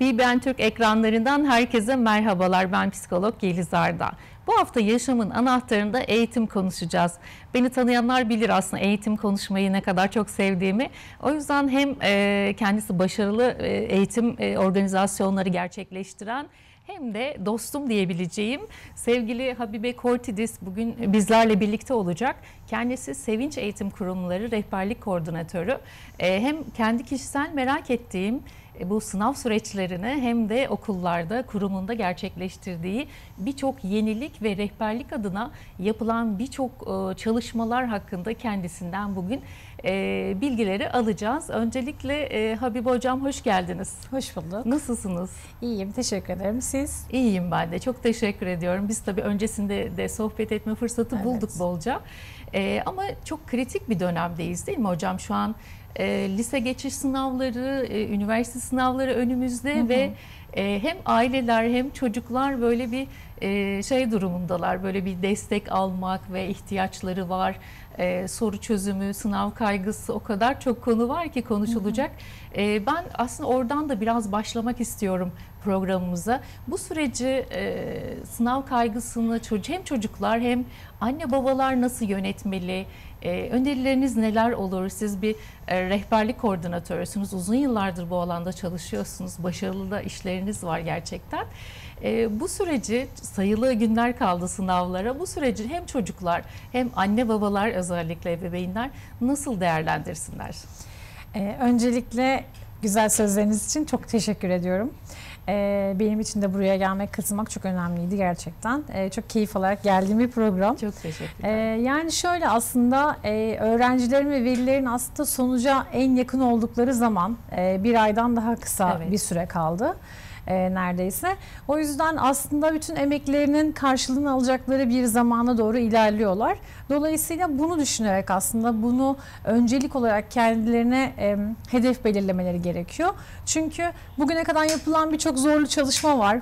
BBN Türk ekranlarından herkese merhabalar. Ben psikolog Yeliz Arda. Bu hafta yaşamın anahtarında eğitim konuşacağız. Beni tanıyanlar bilir aslında eğitim konuşmayı ne kadar çok sevdiğimi. O yüzden hem kendisi başarılı eğitim organizasyonları gerçekleştiren hem de dostum diyebileceğim sevgili Habibe Kortidis bugün bizlerle birlikte olacak. Kendisi Sevinç Eğitim Kurumları Rehberlik Koordinatörü. Hem kendi kişisel merak ettiğim bu sınav süreçlerini hem de okullarda, kurumunda gerçekleştirdiği birçok yenilik ve rehberlik adına yapılan birçok çalışmalar hakkında kendisinden bugün bilgileri alacağız. Öncelikle Habibe Hocam hoş geldiniz. Hoş bulduk. Nasılsınız? İyiyim, teşekkür ederim. Siz? İyiyim ben de. Çok teşekkür ediyorum. Biz tabii öncesinde de sohbet etme fırsatı bulduk bolca. Ama çok kritik bir dönemdeyiz değil mi hocam? Şu an lise geçiş sınavları, üniversite sınavları önümüzde ve hem aileler hem çocuklar böyle bir şey durumundalar. Böyle bir destek almak ve ihtiyaçları var. Soru çözümü, sınav kaygısı, o kadar çok konu var ki konuşulacak. Ben aslında oradan da biraz başlamak istiyorum programımıza. Bu süreci, sınav kaygısını hem çocuklar hem anne babalar nasıl yönetmeli? Önerileriniz neler olur? Siz bir rehberlik koordinatörüsünüz. Uzun yıllardır bu alanda çalışıyorsunuz. Başarılı da işleriniz var gerçekten. Bu süreci, sayılı günler kaldı sınavlara. Bu süreci hem çocuklar hem anne babalar, özellikle ebeveynler nasıl değerlendirsinler? Öncelikle güzel sözleriniz için çok teşekkür ediyorum. Benim için de buraya gelmek, katılmak çok önemliydi gerçekten. Çok keyif alarak geldiğim bir program. Çok teşekkürler. Yani şöyle aslında öğrencilerin ve velilerin aslında sonuca en yakın oldukları zaman bir aydan daha kısa bir süre kaldı. Neredeyse. O yüzden aslında bütün emeklerinin karşılığını alacakları bir zamana doğru ilerliyorlar. Dolayısıyla bunu düşünerek aslında bunu öncelik olarak kendilerine hedef belirlemeleri gerekiyor. Çünkü bugüne kadar yapılan birçok zorlu çalışma var.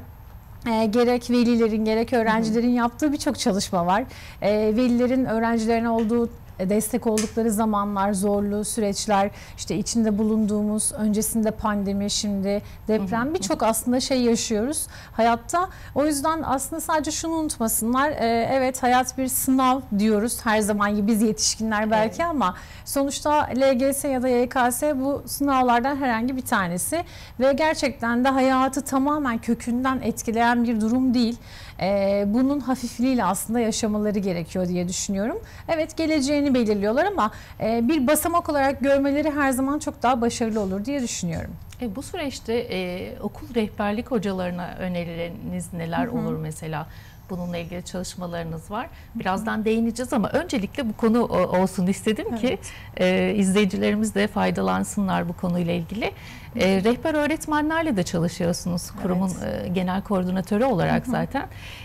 Gerek velilerin gerek öğrencilerin yaptığı birçok çalışma var. Velilerin öğrencilerine olduğu destek oldukları zamanlar, zorlu süreçler, işte içinde bulunduğumuz, öncesinde pandemi, şimdi deprem, birçok aslında şey yaşıyoruz hayatta. O yüzden aslında sadece şunu unutmasınlar. Evet, hayat bir sınav diyoruz her zaman gibi biz yetişkinler belki, ama sonuçta LGS ya da YKS bu sınavlardan herhangi bir tanesi ve gerçekten de hayatı tamamen kökünden etkileyen bir durum değil. Bunun hafifliğiyle aslında yaşamaları gerekiyor diye düşünüyorum. Evet, geleceğini belirliyorlar ama bir basamak olarak görmeleri her zaman çok daha başarılı olur diye düşünüyorum. Bu süreçte okul rehberlik hocalarına önerileriniz neler olur mesela? Bununla ilgili çalışmalarınız var. Birazdan değineceğiz ama öncelikle bu konu olsun istedim ki izleyicilerimiz de faydalansınlar bu konuyla ilgili. Rehber öğretmenlerle de çalışıyorsunuz kurumun genel koordinatörü olarak zaten.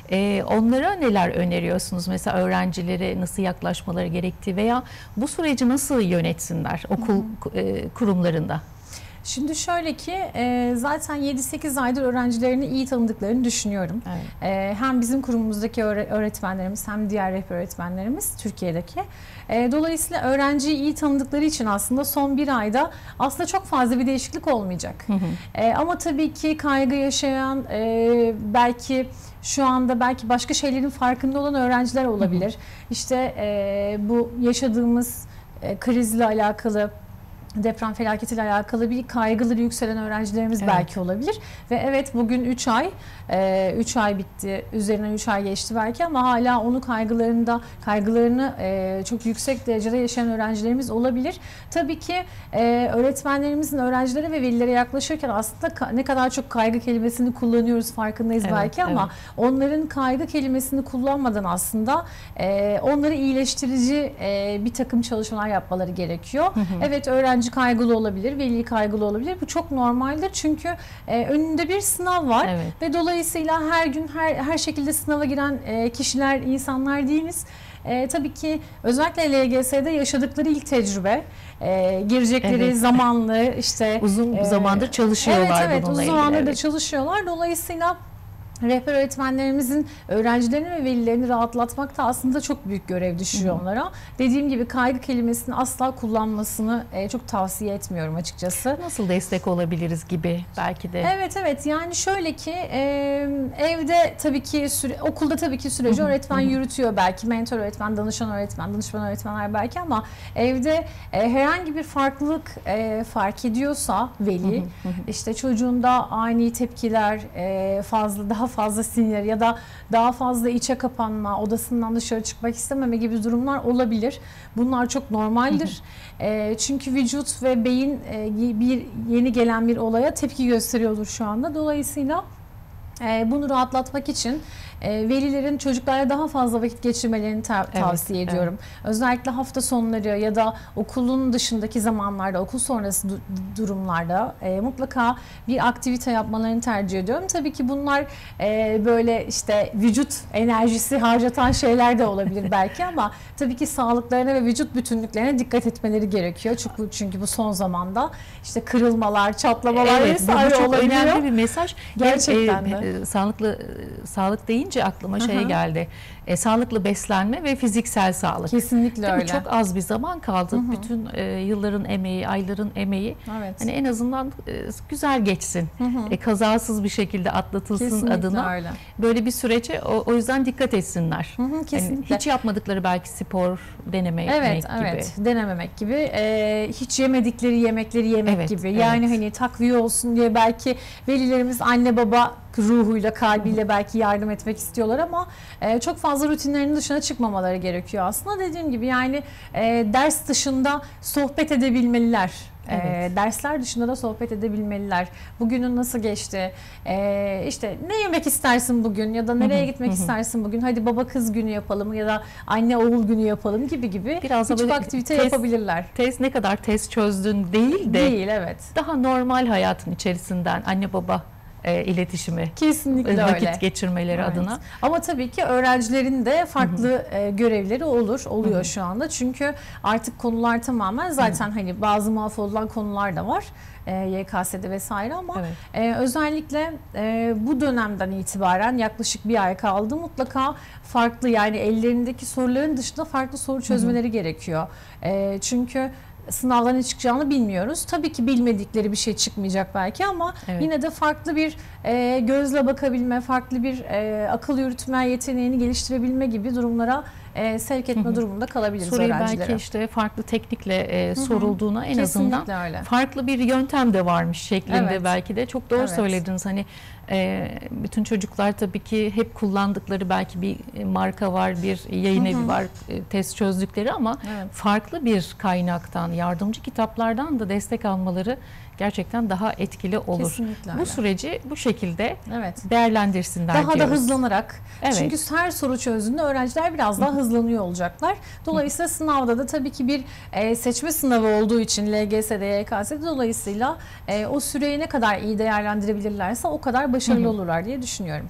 Onlara neler öneriyorsunuz? Mesela öğrencilere nasıl yaklaşmaları gerektiği veya bu süreci nasıl yönetsinler okul kurumlarında? Şimdi şöyle ki zaten 7-8 aydır öğrencilerini iyi tanıdıklarını düşünüyorum. Hem bizim kurumumuzdaki öğretmenlerimiz hem diğer rehber öğretmenlerimiz Türkiye'deki. Dolayısıyla öğrenciyi iyi tanıdıkları için aslında son bir ayda aslında çok fazla bir değişiklik olmayacak. Ama tabii ki kaygı yaşayan, belki şu anda belki başka şeylerin farkında olan öğrenciler olabilir. İşte bu yaşadığımız krizle alakalı, deprem felaketiyle alakalı bir kaygıları yükselen öğrencilerimiz belki olabilir. Ve evet, bugün 3 ay bitti. Üzerinden 3 ay geçti belki ama hala onu kaygılarını çok yüksek derecede yaşayan öğrencilerimiz olabilir. Tabii ki öğretmenlerimizin öğrencilere ve velilere yaklaşırken aslında ne kadar çok kaygı kelimesini kullanıyoruz farkındayız belki ama onların kaygı kelimesini kullanmadan aslında onları iyileştirici bir takım çalışmalar yapmaları gerekiyor. Evet, öğrenci kaygılı olabilir, veli kaygılı olabilir. Bu çok normaldir çünkü önünde bir sınav var ve dolayısıyla her gün her şekilde sınava giren kişiler, insanlar değiliz. Tabii ki özellikle LGS'de yaşadıkları ilk tecrübe, girecekleri zamanlı işte uzun zamandır çalışıyorlar bununla uzun zamandır da çalışıyorlar. Dolayısıyla Rehber öğretmenlerimizin öğrencilerini ve velilerini rahatlatmak da aslında çok büyük görev düşüyor onlara. Dediğim gibi kaygı kelimesini asla kullanmasını çok tavsiye etmiyorum açıkçası. Nasıl destek olabiliriz gibi belki de. Evet, yani şöyle ki evde tabii ki okulda tabii ki süreci öğretmen yürütüyor belki, mentor öğretmen, danışan öğretmen, danışman öğretmenler belki, ama evde herhangi bir farklılık fark ediyorsa veli, işte çocuğunda ani tepkiler, daha fazla sinir ya da daha fazla içe kapanma, odasından dışarı çıkmak istememe gibi durumlar olabilir. Bunlar çok normaldir. Çünkü vücut ve beyin bir yeni gelen bir olaya tepki gösteriyordur şu anda. Dolayısıyla bunu rahatlatmak için velilerin çocuklarla daha fazla vakit geçirmelerini tavsiye ediyorum. Evet. Özellikle hafta sonları ya da okulun dışındaki zamanlarda, okul sonrası durumlarda mutlaka bir aktivite yapmalarını tercih ediyorum. Tabii ki bunlar böyle işte vücut enerjisi harcatan şeyler de olabilir belki, ama tabii ki sağlıklarına ve vücut bütünlüklerine dikkat etmeleri gerekiyor. Çünkü bu son zamanda işte kırılmalar, çatlamalar vesaire çok olabiliyor. önemli bir mesaj. Gerçekten de. Sağlık deyince aklıma şey geldi. Sağlıklı beslenme ve fiziksel sağlık. Kesinlikle değil öyle. Mi? Çok az bir zaman kaldı. Bütün yılların emeği, ayların emeği. Evet. Hani en azından güzel geçsin. Kazasız bir şekilde atlatılsın. Kesinlikle adına. Öyle. Böyle bir sürece o yüzden dikkat etsinler. Kesinlikle. Yani hiç yapmadıkları belki spor denemek gibi. Evet, denememek gibi. Hiç yemedikleri yemekleri yemek gibi. Yani hani takviye olsun diye belki velilerimiz anne baba ruhuyla, kalbiyle belki yardım etmek istiyorlar, ama çok fazla rutinlerinin dışına çıkmamaları gerekiyor aslında. Dediğim gibi yani ders dışında sohbet edebilmeliler. Evet. Dersler dışında da sohbet edebilmeliler. Bugünün nasıl geçti? İşte ne yemek istersin bugün, ya da nereye gitmek istersin bugün? Hadi baba kız günü yapalım ya da anne oğul günü yapalım gibi. Biraz küçük aktivite yapabilirler. Ne kadar test çözdün değil de. Evet. Daha normal hayatın içerisinden anne baba iletişimi, kesinlikle vakit geçirmeleri adına. Ama tabii ki öğrencilerin de farklı görevleri oluyor şu anda. Çünkü artık konular tamamen zaten hani bazı mahvolulan konular da var. YKS'de vesaire, ama özellikle bu dönemden itibaren yaklaşık bir ay kaldı. Mutlaka farklı, yani ellerindeki soruların dışında farklı soru çözmeleri gerekiyor. Çünkü sınavdan ne çıkacağını bilmiyoruz. Tabii ki bilmedikleri bir şey çıkmayacak belki, ama yine de farklı bir gözle bakabilme, farklı bir akıl yürütme yeteneğini geliştirebilme gibi durumlara sevk etme durumunda kalabiliriz soruyu öğrencilere. Belki işte farklı teknikle sorulduğuna en kesinlikle azından öyle. Farklı bir yöntem de varmış şeklinde belki de. Çok doğru söylediniz. Hani bütün çocuklar tabii ki hep kullandıkları belki bir marka var, bir yayın evi var, test çözdükleri, ama farklı bir kaynaktan, yardımcı kitaplardan da destek almaları gerçekten daha etkili olur. Kesinlikle bu süreci bu şekilde evet. değerlendirsinler daha diyoruz. da hızlanarak. Evet. Çünkü her soru çözdüğünde öğrenciler biraz daha hızlanıyor olacaklar. Dolayısıyla sınavda da tabii ki bir seçme sınavı olduğu için LGS'de, YKS'de dolayısıyla o süreyi ne kadar iyi değerlendirebilirlerse o kadar başarılı olurlar diye düşünüyorum.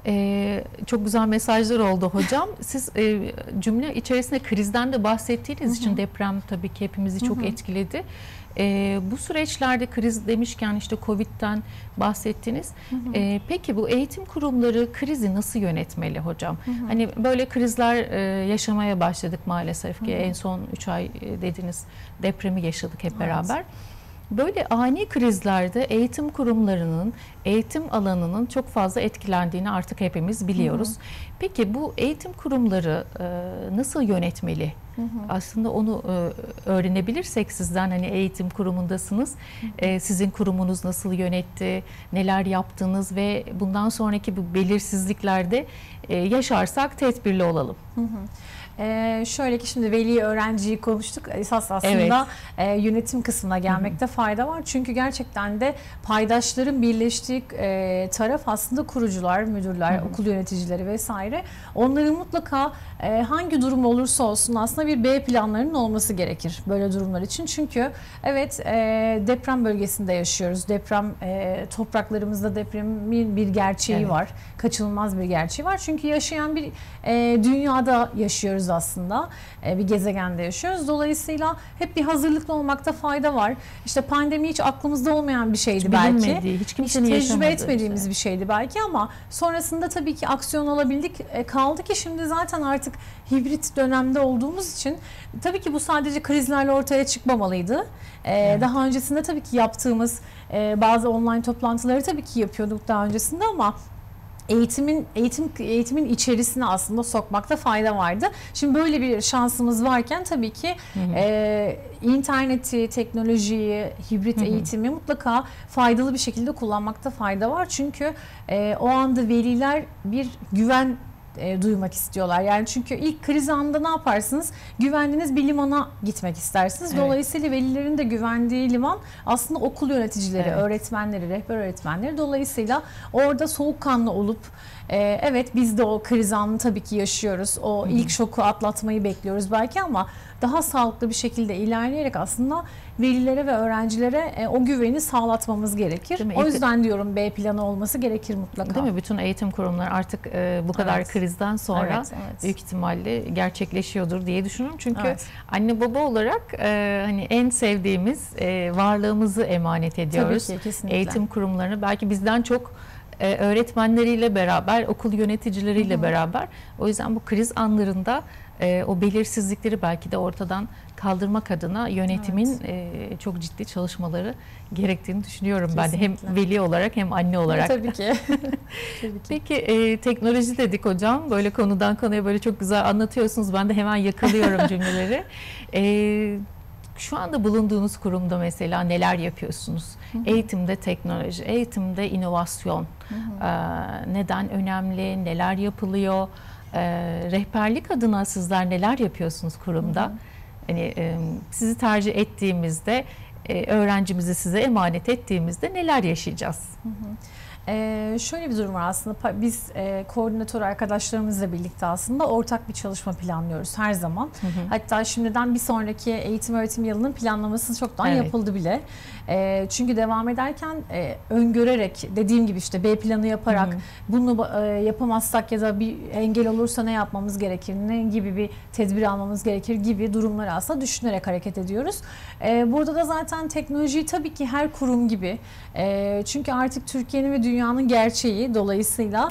Çok güzel mesajlar oldu hocam. Siz cümle içerisinde krizden de bahsettiğiniz için deprem tabii ki hepimizi çok etkiledi. Bu süreçlerde kriz demişken işte Covid'den bahsettiniz. Peki bu eğitim kurumları krizi nasıl yönetmeli hocam? Hani böyle krizler yaşamaya başladık maalesef ki. En son 3 ay dediniz, depremi yaşadık hep beraber. Böyle ani krizlerde eğitim kurumlarının, eğitim alanının çok fazla etkilendiğini artık hepimiz biliyoruz. Peki bu eğitim kurumları nasıl yönetmeli? Aslında onu öğrenebilirsek sizden, hani eğitim kurumundasınız, sizin kurumunuz nasıl yönetti, neler yaptınız ve bundan sonraki bu belirsizliklerde yaşarsak tedbirli olalım. Şöyle ki şimdi veli öğrenciyi konuştuk. Esas aslında yönetim kısmına gelmekte fayda var. Çünkü gerçekten de paydaşların birleştiği taraf aslında kurucular, müdürler, okul yöneticileri vesaire. Onların mutlaka hangi durum olursa olsun aslında bir B planlarının olması gerekir böyle durumlar için. Çünkü evet deprem bölgesinde yaşıyoruz. Deprem topraklarımızda depremin bir gerçeği var. Kaçınılmaz bir gerçeği var. Çünkü yaşayan bir dünyada yaşıyoruz. yaşıyoruz aslında. Bir gezegende yaşıyoruz. Dolayısıyla hep bir hazırlıklı olmakta fayda var. İşte pandemi hiç aklımızda olmayan bir şeydi belki. Hiç kimsenin tecrübe etmediğimiz bir şeydi belki ama sonrasında tabii ki aksiyon alabildik. Kaldı ki şimdi zaten artık hibrit dönemde olduğumuz için tabii ki bu sadece krizlerle ortaya çıkmamalıydı. Daha öncesinde tabii ki yaptığımız bazı online toplantıları tabii ki yapıyorduk daha öncesinde ama eğitimin içerisine aslında sokmakta fayda vardı. Şimdi böyle bir şansımız varken tabii ki interneti, teknolojiyi, hibrit eğitimi mutlaka faydalı bir şekilde kullanmakta fayda var. Çünkü o anda veliler bir güven duymak istiyorlar. Yani çünkü ilk kriz anında ne yaparsınız? Güvendiğiniz bir limana gitmek istersiniz. Evet. Dolayısıyla velilerin de güvendiği liman aslında okul yöneticileri, evet, öğretmenleri, rehber öğretmenleri. Dolayısıyla orada soğukkanlı olup evet biz de o kriz anını tabii ki yaşıyoruz. O ilk şoku atlatmayı bekliyoruz belki ama daha sağlıklı bir şekilde ilerleyerek aslında velilere ve öğrencilere o güveni sağlatmamız gerekir. O yüzden diyorum B planı olması gerekir mutlaka. Değil mi? Bütün eğitim kurumları artık bu kadar evet, krizden sonra büyük ihtimalle gerçekleşiyordur diye düşünüyorum. Çünkü anne baba olarak hani en sevdiğimiz varlığımızı emanet ediyoruz. Tabii ki, kesinlikle. Eğitim kurumlarını belki bizden çok öğretmenleriyle beraber, okul yöneticileriyle beraber. O yüzden bu kriz anlarında o belirsizlikleri belki de ortadan kaldırmak adına yönetimin çok ciddi çalışmaları gerektiğini düşünüyorum. Kesinlikle. Ben de hem veli olarak hem anne olarak. Tabii ki. Tabii ki. Peki teknoloji dedik hocam. Böyle konudan konuya böyle çok güzel anlatıyorsunuz. Ben de hemen yakalıyorum cümleleri. Şu anda bulunduğunuz kurumda mesela neler yapıyorsunuz? Eğitimde teknoloji, eğitimde inovasyon. Neden önemli? Neler yapılıyor? Rehberlik adına sizler neler yapıyorsunuz kurumda? Hani sizi tercih ettiğimizde, öğrencimizi size emanet ettiğimizde neler yaşayacağız? Şöyle bir durum var aslında. Biz koordinatör arkadaşlarımızla birlikte aslında ortak bir çalışma planlıyoruz her zaman. Hatta şimdiden bir sonraki eğitim öğretim yılının planlaması çoktan yapıldı bile. Çünkü devam ederken öngörerek, dediğim gibi işte B planı yaparak bunu yapamazsak ya da bir engel olursa ne yapmamız gerekir, ne gibi bir tedbir almamız gerekir gibi durumları aslında düşünerek hareket ediyoruz. Burada da zaten teknolojiyi tabii ki her kurum gibi, çünkü artık Türkiye'nin ve dünyanın gerçeği dolayısıyla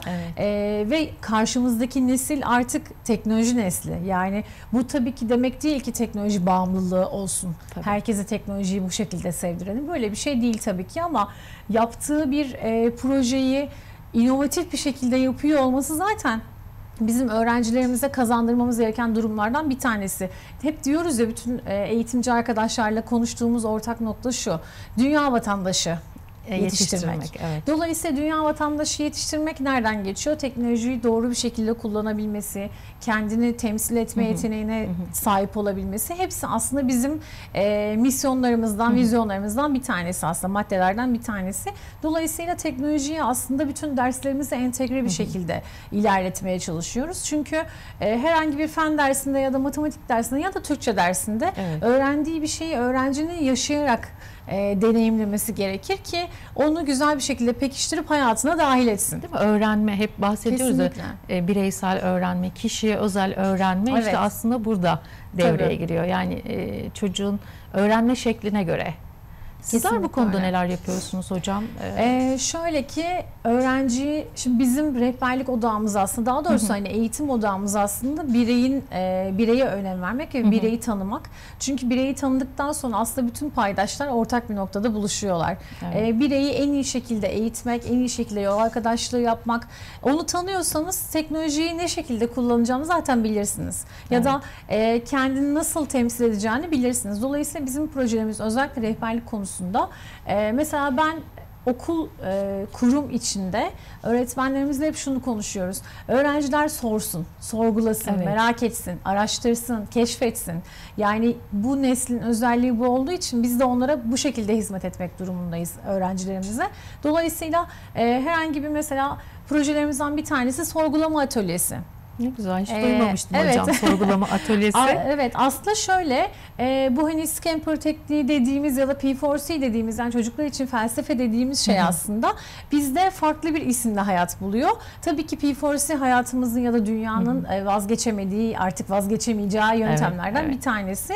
ve karşımızdaki nesil artık teknoloji nesli. Yani bu tabii ki demek değil ki teknoloji bağımlılığı olsun. Tabii. Herkese teknolojiyi bu şekilde sevdirelim. Böyle bir şey değil tabii ki ama yaptığı bir projeyi inovatif bir şekilde yapıyor olması zaten bizim öğrencilerimize kazandırmamız gereken durumlardan bir tanesi. Hep diyoruz ya, bütün eğitimci arkadaşlarla konuştuğumuz ortak nokta şu: dünya vatandaşı yetiştirmek. Evet. Dolayısıyla dünya vatandaşı yetiştirmek nereden geçiyor? Teknolojiyi doğru bir şekilde kullanabilmesi, kendini temsil etme yeteneğine sahip olabilmesi, hepsi aslında bizim misyonlarımızdan, vizyonlarımızdan bir tanesi, aslında maddelerden bir tanesi. Dolayısıyla teknolojiyi aslında bütün derslerimize entegre bir şekilde ilerletmeye çalışıyoruz. Çünkü herhangi bir fen dersinde ya da matematik dersinde ya da Türkçe dersinde öğrendiği bir şeyi öğrencinin yaşayarak deneyimlemesi gerekir ki onu güzel bir şekilde pekiştirip hayatına dahil etsin. Değil mi? Öğrenme, hep bahsediyoruz ya, bireysel öğrenme, kişiye özel öğrenme işte aslında burada devreye giriyor. Yani çocuğun öğrenme şekline göre. Sizler kesinlikle bu konuda neler yapıyorsunuz hocam? Şöyle ki, öğrenci, şimdi bizim rehberlik odağımız aslında, daha doğrusu hani eğitim odağımız aslında bireye önem vermek ve bireyi tanımak. Çünkü bireyi tanıdıktan sonra aslında bütün paydaşlar ortak bir noktada buluşuyorlar. Bireyi en iyi şekilde eğitmek, en iyi şekilde yol arkadaşlığı yapmak. Onu tanıyorsanız teknolojiyi ne şekilde kullanacağını zaten bilirsiniz. Ya da kendini nasıl temsil edeceğini bilirsiniz. Dolayısıyla bizim projelerimiz özellikle rehberlik konusunda. Mesela ben okul, kurum içinde öğretmenlerimizle hep şunu konuşuyoruz: öğrenciler sorsun, sorgulasın, merak etsin, araştırsın, keşfetsin. Yani bu neslin özelliği bu olduğu için biz de onlara bu şekilde hizmet etmek durumundayız, öğrencilerimize. Dolayısıyla herhangi bir, mesela projelerimizden bir tanesi sorgulama atölyesi. Ne güzel, hiç duymamıştım evet. hocam sorgulama atölyesi. Evet, aslında şöyle bu hani Scamper tekniği dediğimiz ya da P4C dediğimiz, yani çocuklar için felsefe dediğimiz şey aslında bizde farklı bir isimle hayat buluyor. Tabii ki P4C hayatımızın ya da dünyanın vazgeçemediği, artık vazgeçemeyeceği yöntemlerden bir tanesi.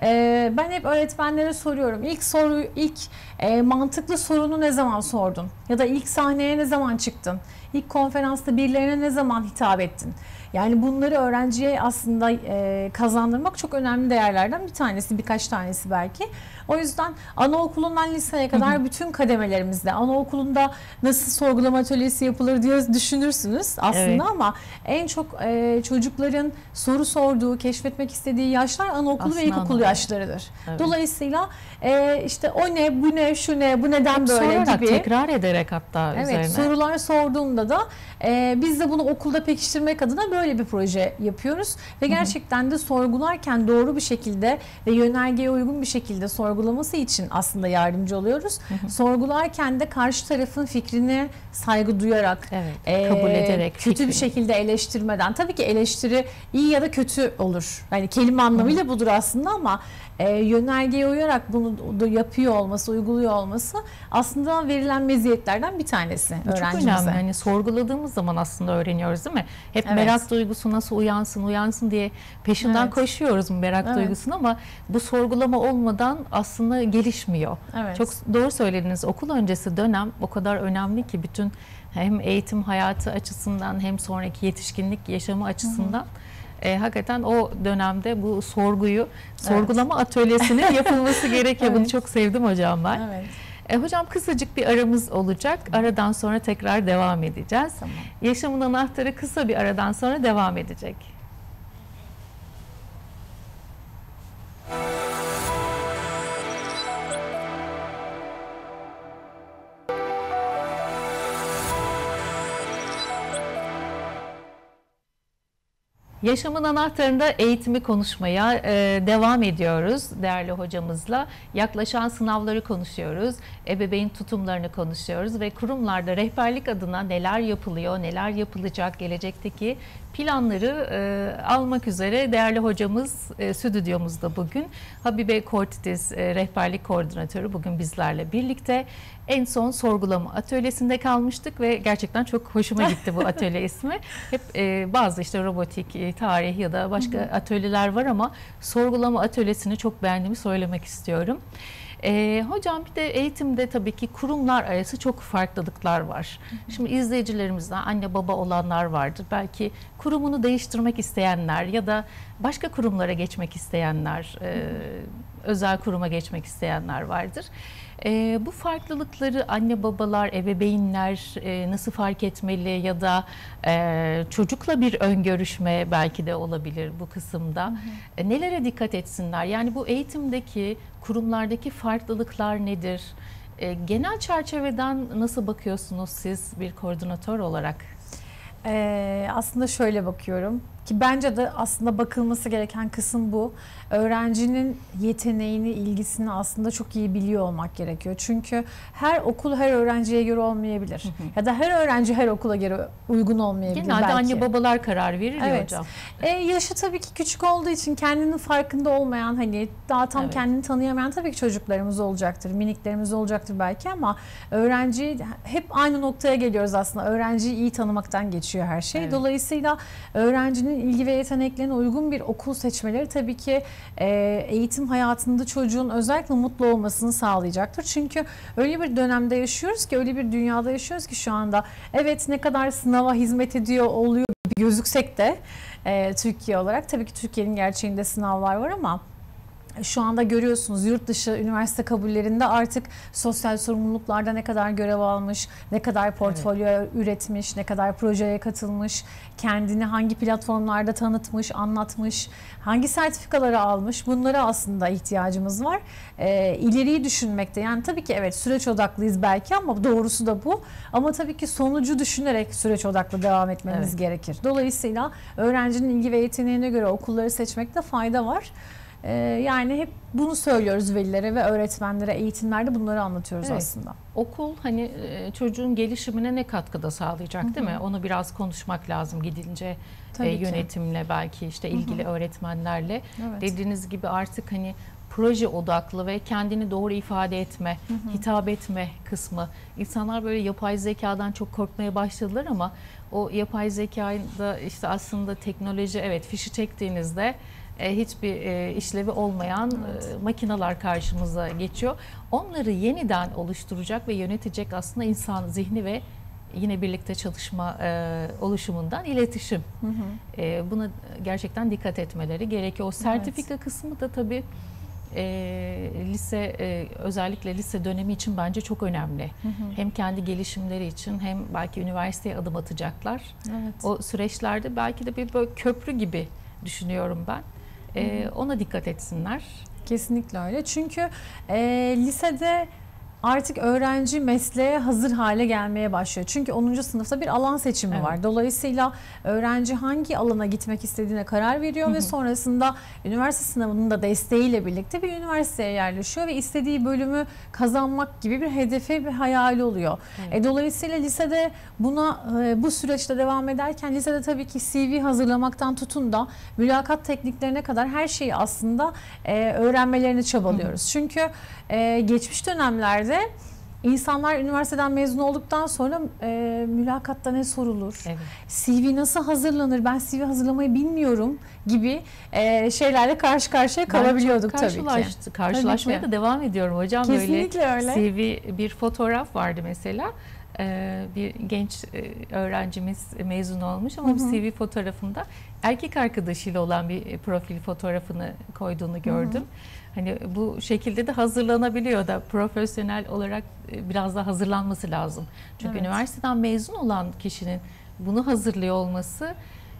Ben hep öğretmenlere soruyorum. İlk mantıklı sorunu ne zaman sordun? Ya da ilk sahneye ne zaman çıktın? İlk konferansta birilerine ne zaman hitap ettin? Yani bunları öğrenciye aslında kazandırmak çok önemli değerlerden bir tanesi, birkaç tanesi belki. O yüzden anaokulundan liseye kadar bütün kademelerimizde, anaokulunda nasıl sorgulama atölyesi yapılır diye düşünürsünüz aslında, ama en çok çocukların soru sorduğu, keşfetmek istediği yaşlar anaokulu ve ilkokul yaşlarıdır. Evet. Dolayısıyla işte o ne, bu ne, şu ne, bu neden böyle gibi. Tekrar ederek hatta üzerine. Sorular sorduğunda da biz de bunu okulda pekiştirmek adına böyle bir proje yapıyoruz. Ve gerçekten de sorgularken doğru bir şekilde ve yönergeye uygun bir şekilde sorgulaması için aslında yardımcı oluyoruz. Sorgularken de karşı tarafın fikrine saygı duyarak, kabul ederek, kötü bir şekilde eleştirmeden. Tabii ki eleştiri iyi ya da kötü olur. Yani kelime anlamıyla budur aslında, ama yönergeye uyarak bunu da yapıyor olması, uyguluyor olması aslında verilen meziyetlerden bir tanesi öğrencimize. Çok önemli. Yani sorguladığımız zaman aslında öğreniyoruz, değil mi? Hep merak duygusu nasıl uyansın diye peşinden koşuyoruz merak duygusunu, ama bu sorgulama olmadan aslında gelişmiyor. Çok doğru söylediniz. Okul öncesi dönem o kadar önemli ki bütün hem eğitim hayatı açısından hem sonraki yetişkinlik yaşamı açısından. Hakikaten o dönemde bu sorgulama atölyesinin yapılması gerekiyor. Bunu çok sevdim hocam ben. Hocam kısacık bir aramız olacak. Aradan sonra tekrar devam edeceğiz. Tamam. Yaşamın anahtarı kısa bir aradan sonra devam edecek. Yaşamın anahtarında eğitimi konuşmaya devam ediyoruz değerli hocamızla. Yaklaşan sınavları konuşuyoruz, ebeveyn tutumlarını konuşuyoruz ve kurumlarda rehberlik adına neler yapılıyor, neler yapılacak, gelecekteki planları almak üzere değerli hocamız stüdyomuzda bugün. Habibe Kortitiz rehberlik koordinatörü bugün bizlerle birlikte. En son sorgulama atölyesinde kalmıştık ve gerçekten çok hoşuma gitti bu atölye ismi. Hep bazı işte robotik, tarih ya da başka atölyeler var, ama sorgulama atölyesini çok beğendiğimi söylemek istiyorum. Hocam bir de eğitimde tabii ki kurumlar arası çok farklılıklar var. Şimdi izleyicilerimizden anne baba olanlar vardır. Belki kurumunu değiştirmek isteyenler ya da başka kurumlara geçmek isteyenler, özel kuruma geçmek isteyenler vardır. Bu farklılıkları anne babalar, ebeveynler nasıl fark etmeli ya da çocukla bir öngörüşme belki de olabilir bu kısımda. Nelere dikkat etsinler? Yani bu eğitimdeki, kurumlardaki farklılıklar nedir? Genel çerçeveden nasıl bakıyorsunuz siz bir koordinatör olarak? Aslında şöyle bakıyorum ki bence de aslında bakılması gereken kısım bu. Öğrencinin yeteneğini, ilgisini aslında çok iyi biliyor olmak gerekiyor. Çünkü her okul her öğrenciye göre olmayabilir. Ya da her öğrenci her okula göre uygun olmayabilir. Genelde belki. Anne babalar karar verir hocam. Yaşı tabii ki küçük olduğu için kendinin farkında olmayan, hani daha tam kendini tanıyamayan tabii ki çocuklarımız olacaktır. Miniklerimiz olacaktır belki, ama öğrenci hep aynı noktaya geliyoruz aslında. Öğrenciyi iyi tanımaktan geçiyor her şey. Dolayısıyla öğrencinin ilgi ve yeteneklerine uygun bir okul seçmeleri tabii ki eğitim hayatında çocuğun özellikle mutlu olmasını sağlayacaktır. Çünkü öyle bir dönemde yaşıyoruz ki, öyle bir dünyada yaşıyoruz ki şu anda evet ne kadar sınava hizmet ediyor oluyor gibi gözüksek de Türkiye olarak, tabii ki Türkiye'nin gerçeğinde sınavlar var, ama şu anda görüyorsunuz yurt dışı üniversite kabullerinde artık sosyal sorumluluklarda ne kadar görev almış, ne kadar portfolyo üretmiş, ne kadar projeye katılmış, kendini hangi platformlarda tanıtmış, anlatmış, hangi sertifikaları almış, bunlara aslında ihtiyacımız var. İleriyi düşünmekte, yani tabii ki evet süreç odaklıyız belki, ama doğrusu da bu. Ama tabii ki sonucu düşünerek süreç odaklı devam etmemiz gerekir. Dolayısıyla öğrencinin ilgi ve yeteneğine göre okulları seçmekte fayda var. Yani hep bunu söylüyoruz velilere ve öğretmenlere, eğitimlerde bunları anlatıyoruz Evet. aslında. Okul hani çocuğun gelişimine ne katkıda sağlayacak, değil mi? Onu biraz konuşmak lazım gidince, Tabii ki. yönetimle, belki işte ilgili öğretmenlerle. Evet. Dediğiniz gibi artık hani proje odaklı ve kendini doğru ifade etme, hitap etme kısmı. İnsanlar böyle yapay zekadan çok korkmaya başladılar ama o yapay zekada işte aslında teknoloji, evet, fişi çektiğinizde hiçbir işlevi olmayan makineler karşımıza geçiyor. Onları yeniden oluşturacak ve yönetecek aslında insan zihni ve yine birlikte çalışma oluşumundan iletişim. Buna gerçekten dikkat etmeleri gerekiyor. O sertifika kısmı da tabii lise, özellikle lise dönemi için bence çok önemli. Hem kendi gelişimleri için hem belki üniversiteye adım atacaklar. Evet. O süreçlerde belki de bir böyle köprü gibi düşünüyorum ben. Ona dikkat etsinler. Kesinlikle öyle. Çünkü lisede artık öğrenci mesleğe hazır hale gelmeye başlıyor. Çünkü 10. sınıfta bir alan seçimi var. Dolayısıyla öğrenci hangi alana gitmek istediğine karar veriyor ve sonrasında üniversite sınavının da desteğiyle birlikte bir üniversiteye yerleşiyor ve istediği bölümü kazanmak gibi bir hedefi, bir hayali oluyor. Dolayısıyla lisede buna bu süreçte devam ederken lisede tabii ki CV hazırlamaktan tutun da mülakat tekniklerine kadar her şeyi aslında öğrenmelerini çabalıyoruz. Çünkü geçmiş dönemlerde insanlar üniversiteden mezun olduktan sonra mülakatta ne sorulur, CV nasıl hazırlanır, ben CV hazırlamayı bilmiyorum gibi şeylerle karşı karşıya kalabiliyorduk tabii ki. Karşılaşmaya da devam ediyorum hocam. Kesinlikle böyle. öyle. CV bir fotoğraf vardı mesela. Bir genç öğrencimiz mezun olmuş ama bir CV fotoğrafında erkek arkadaşıyla olan bir profil fotoğrafını koyduğunu gördüm. Hani bu şekilde de hazırlanabiliyor da profesyonel olarak biraz daha hazırlanması lazım. Çünkü üniversiteden mezun olan kişinin bunu hazırlıyor olması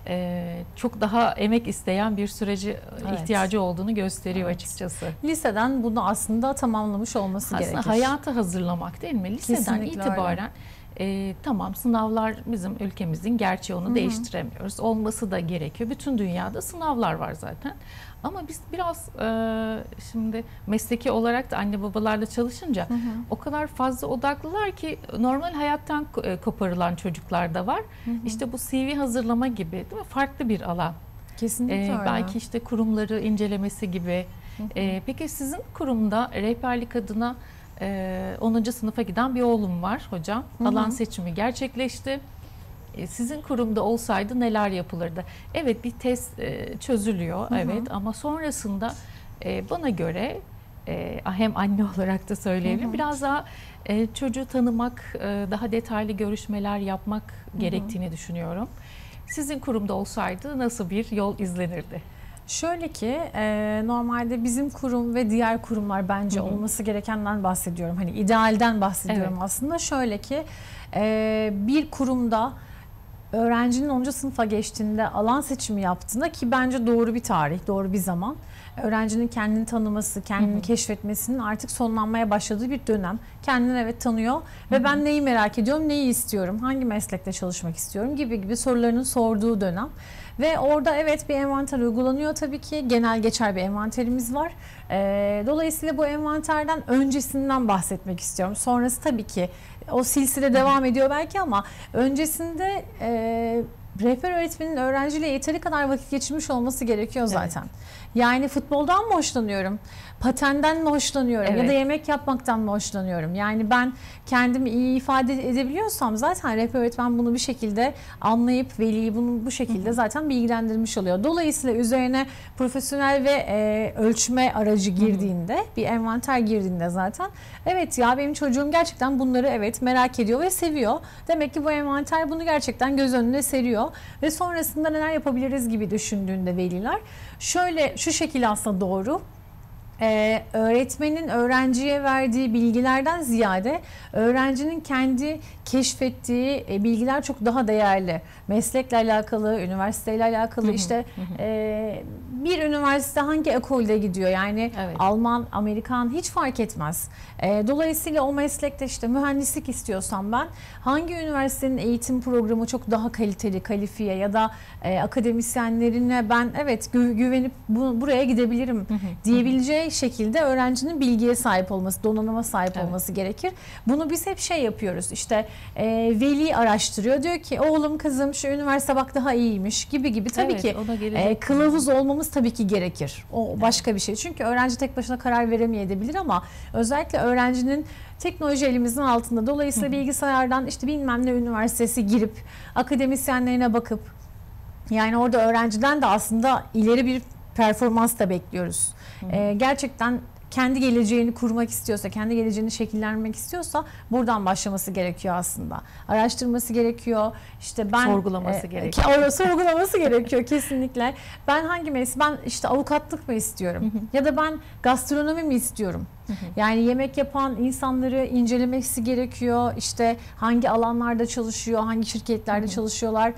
çok daha emek isteyen bir süreci ihtiyacı olduğunu gösteriyor açıkçası. Liseden bunu aslında tamamlamış olması gerekir. Aslında hayata hazırlamak, değil mi? Liseden Kesinlikle itibaren tamam, sınavlar bizim ülkemizin gerçeği, onu değiştiremiyoruz. Olması da gerekiyor. Bütün dünyada sınavlar var zaten. Ama biz biraz şimdi mesleki olarak da anne babalarla çalışınca o kadar fazla odaklılar ki normal hayattan koparılan çocuklar da var. İşte bu CV hazırlama gibi, değil mi? Farklı bir alan. Kesinlikle öyle. Belki işte kurumları incelemesi gibi. Peki sizin kurumda rehberlik adına 10. sınıfa giden bir oğlum var hocam. Alan seçimi gerçekleşti. Sizin kurumda olsaydı neler yapılırdı? Evet, bir test çözülüyor, evet, ama sonrasında bana göre hem anne olarak da söyleyebilirim, biraz daha çocuğu tanımak, daha detaylı görüşmeler yapmak gerektiğini düşünüyorum. Sizin kurumda olsaydı nasıl bir yol izlenirdi? Şöyle ki normalde bizim kurum ve diğer kurumlar bence olması gerekenden bahsediyorum. Hani idealden bahsediyorum aslında. Şöyle ki bir kurumda öğrencinin 10. sınıfa geçtiğinde alan seçimi yaptığında, ki bence doğru bir tarih, doğru bir zaman, öğrencinin kendini tanıması, kendini keşfetmesinin artık sonlanmaya başladığı bir dönem. Kendini evet tanıyor ve ben neyi merak ediyorum, neyi istiyorum, hangi meslekte çalışmak istiyorum gibi sorularının sorduğu dönem. Ve orada evet bir envanter uygulanıyor tabii ki. Genel geçer bir envanterimiz var. Dolayısıyla bu envanterden öncesinden bahsetmek istiyorum. Sonrası tabii ki o silsile devam ediyor belki ama öncesinde rehber öğretmenin öğrenciyle yeteri kadar vakit geçirmiş olması gerekiyor zaten. Yani futboldan mı hoşlanıyorum? Patenden mi hoşlanıyorum? Ya da yemek yapmaktan mı hoşlanıyorum? Yani ben kendimi iyi ifade edebiliyorsam zaten rehber öğretmen bunu bir şekilde anlayıp veliyi bunu bu şekilde zaten bilgilendirmiş oluyor. Dolayısıyla üzerine profesyonel ve ölçme aracı girdiğinde, bir envanter girdiğinde zaten evet ya benim çocuğum gerçekten bunları evet merak ediyor ve seviyor. Demek ki bu envanter bunu gerçekten göz önüne seriyor ve sonrasında neler yapabiliriz gibi düşündüğünde veliler şu şekilde aslında doğru. Öğretmenin öğrenciye verdiği bilgilerden ziyade öğrencinin kendi keşfettiği bilgiler çok daha değerli. Meslekle alakalı, üniversiteyle alakalı, işte bir üniversite hangi ekolde gidiyor? Yani Evet. Alman, Amerikan hiç fark etmez. Dolayısıyla o meslekte işte mühendislik istiyorsam ben hangi üniversitenin eğitim programı çok daha kaliteli, kalifiye ya da akademisyenlerine ben evet güvenip buraya gidebilirim diyebileceği şekilde öğrencinin bilgiye sahip olması, donanıma sahip olması gerekir. Bunu biz hep şey yapıyoruz. İşte veli araştırıyor. Diyor ki oğlum kızım şu üniversite bak daha iyiymiş gibi. Tabii ki kılavuz olmamız tabii ki gerekir. O başka bir şey. Çünkü öğrenci tek başına karar veremeyebilir ama özellikle öğrencinin teknoloji elimizin altında. Dolayısıyla bilgisayardan işte bilmem ne üniversitesi girip akademisyenlerine bakıp yani orada öğrenciden de aslında ileri bir performans da bekliyoruz. Gerçekten kendi geleceğini kurmak istiyorsa, kendi geleceğini şekillendirmek istiyorsa buradan başlaması gerekiyor aslında. Araştırması gerekiyor. İşte ben sorgulaması gerekiyor. Sorgulaması gerekiyor kesinlikle. Ben hangi meslek? Ben işte avukatlık mı istiyorum? Ya da ben gastronomi mi istiyorum? Yani yemek yapan insanları incelemesi gerekiyor. İşte hangi alanlarda çalışıyor, hangi şirketlerde çalışıyorlar,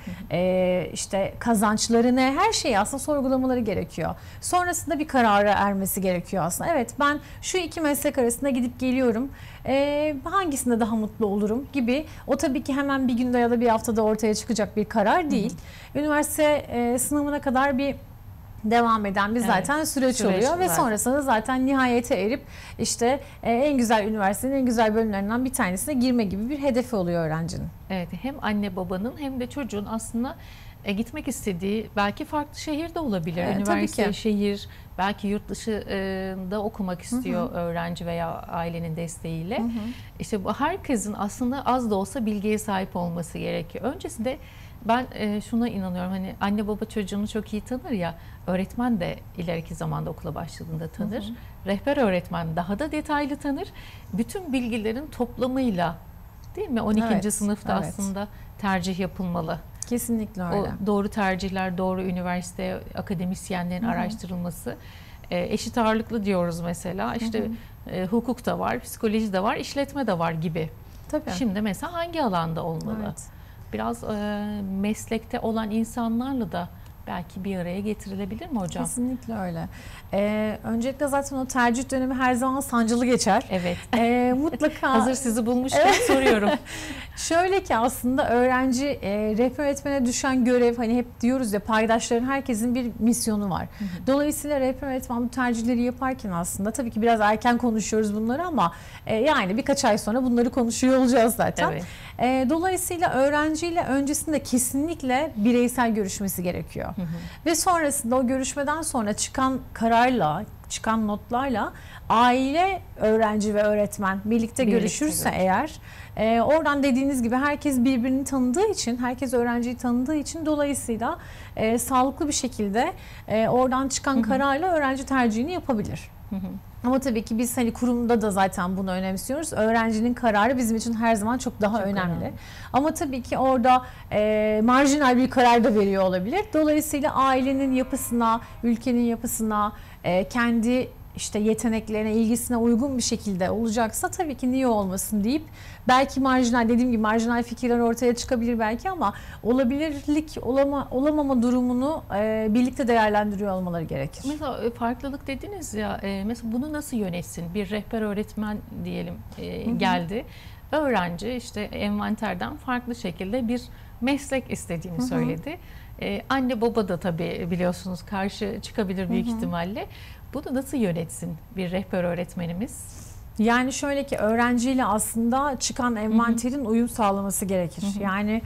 işte kazançları ne, her şeyi aslında sorgulamaları gerekiyor. Sonrasında bir karara ermesi gerekiyor aslında. Evet ben şu iki meslek arasında gidip geliyorum. Hangisinde daha mutlu olurum gibi. O tabii ki hemen bir günde ya da bir haftada ortaya çıkacak bir karar değil. Üniversite sınavına kadar bir devam eden bir zaten süreç oluyor ve sonrasında zaten nihayete erip işte en güzel üniversitenin en güzel bölümlerinden bir tanesine girme gibi bir hedefi oluyor öğrencinin. Evet, hem anne babanın hem de çocuğun aslında gitmek istediği belki farklı şehirde olabilir. Üniversite, şehir, belki yurt dışında okumak istiyor öğrenci veya ailenin desteğiyle. İşte bu herkesin aslında az da olsa bilgiye sahip olması gerekiyor. Öncesinde ben şuna inanıyorum, hani anne baba çocuğunu çok iyi tanır ya, öğretmen de ileriki zamanda okula başladığında tanır. Rehber öğretmen daha da detaylı tanır. Bütün bilgilerin toplamıyla, değil mi? 12. sınıfta aslında tercih yapılmalı. Kesinlikle öyle. O doğru tercihler, doğru üniversite, akademisyenlerin araştırılması. Eşit ağırlıklı diyoruz mesela. İşte hukuk da var, psikoloji de var, işletme de var gibi. Tabii. Şimdi mesela hangi alanda olmalı? Evet. Biraz meslekte olan insanlarla da belki bir araya getirilebilir mi hocam? Kesinlikle öyle. Öncelikle zaten o tercih dönemi her zaman sancılı geçer. Evet. Mutlaka. Hazır sizi bulmuşken soruyorum. Şöyle ki aslında öğrenci rehber öğretmene düşen görev, hani hep diyoruz ya, paydaşların herkesin bir misyonu var. Dolayısıyla rehber öğretmen bu tercihleri yaparken aslında tabii ki biraz erken konuşuyoruz bunları ama yani birkaç ay sonra bunları konuşuyor olacağız zaten. Evet. Dolayısıyla öğrenciyle öncesinde kesinlikle bireysel görüşmesi gerekiyor. Ve sonrasında o görüşmeden sonra çıkan kararla, çıkan notlarla aile, öğrenci ve öğretmen birlikte görüşürse eğer oradan dediğiniz gibi herkes birbirini tanıdığı için, herkes öğrenciyi tanıdığı için dolayısıyla sağlıklı bir şekilde oradan çıkan kararla öğrenci tercihini yapabilir. Ama tabii ki biz hani kurumda da zaten bunu önemsiyoruz. Öğrencinin kararı bizim için her zaman çok daha önemli. Ama tabii ki orada marjinal bir karar da veriyor olabilir. Dolayısıyla ailenin yapısına, ülkenin yapısına, kendi işte yeteneklerine, ilgisine uygun bir şekilde olacaksa tabii ki niye olmasın deyip belki marjinal, dediğim gibi marjinal fikirler ortaya çıkabilir belki ama olabilirlik, olamama durumunu birlikte değerlendiriyor olmaları gerekir. Mesela farklılık dediniz ya, mesela bunu nasıl yönetsin? Bir rehber öğretmen diyelim geldi. Öğrenci işte envanterden farklı şekilde bir meslek istediğini söyledi. Anne baba da tabii biliyorsunuz karşı çıkabilir büyük ihtimalle. Bunu nasıl yönetsin bir rehber öğretmenimiz? Yani şöyle ki öğrenciyle aslında çıkan envanterin uyum sağlaması gerekir. Yani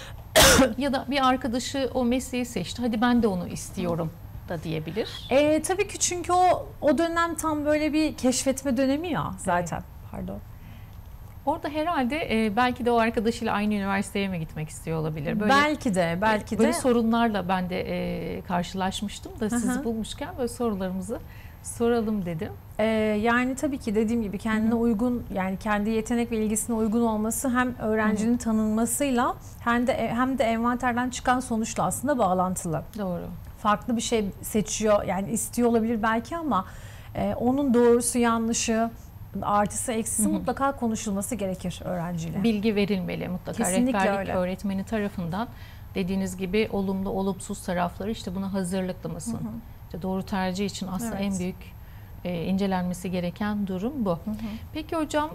ya da bir arkadaşı o mesleği seçti. Hadi ben de onu istiyorum da diyebilir. Tabii ki çünkü o dönem tam böyle bir keşfetme dönemi ya zaten. Pardon. Orada herhalde belki de o arkadaşıyla aynı üniversiteye mi gitmek istiyor olabilir? Böyle, belki de. Böyle sorunlarla ben de karşılaşmıştım da sizi bulmuşken böyle sorularımızı soralım dedim. Yani tabii ki dediğim gibi kendine uygun, yani kendi yetenek ve ilgisine uygun olması hem öğrencinin tanınmasıyla hem de envanterden çıkan sonuçla aslında bağlantılı. Doğru. Farklı bir şey seçiyor, yani istiyor olabilir belki ama onun doğrusu yanlışı, artısı eksisi mutlaka konuşulması gerekir öğrenciyle. Bilgi verilmeli mutlaka. Kesinlikle Rehberlik öyle. öğretmeni tarafından dediğiniz gibi olumlu olumsuz tarafları, işte buna hazırlıklı mısın? İşte doğru tercih için aslında Evet. en büyük incelenmesi gereken durum bu. Peki hocam,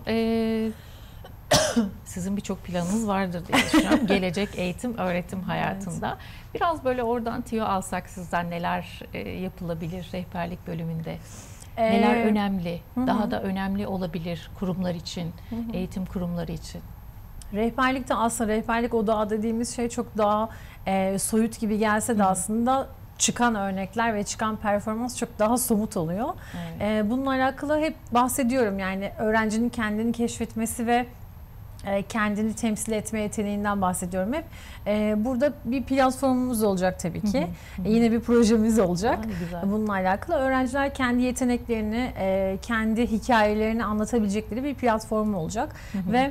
sizin birçok planınız vardır diye düşünüyorum. Gelecek eğitim, öğretim hayatında. Evet. Biraz böyle oradan tüyo alsak sizden, neler yapılabilir rehberlik bölümünde? Neler önemli? Daha da önemli olabilir kurumlar için, eğitim kurumları için. Rehberlikte aslında rehberlik odağı dediğimiz şey çok daha soyut gibi gelse de aslında çıkan örnekler ve çıkan performans çok daha somut oluyor. Evet. Bununla alakalı hep bahsediyorum, yani öğrencinin kendini keşfetmesi ve kendini temsil etme yeteneğinden bahsediyorum hep. Burada bir platformumuz olacak tabii ki. Yine bir projemiz olacak. Bununla alakalı öğrenciler kendi yeteneklerini, kendi hikayelerini anlatabilecekleri bir platform olacak. Ve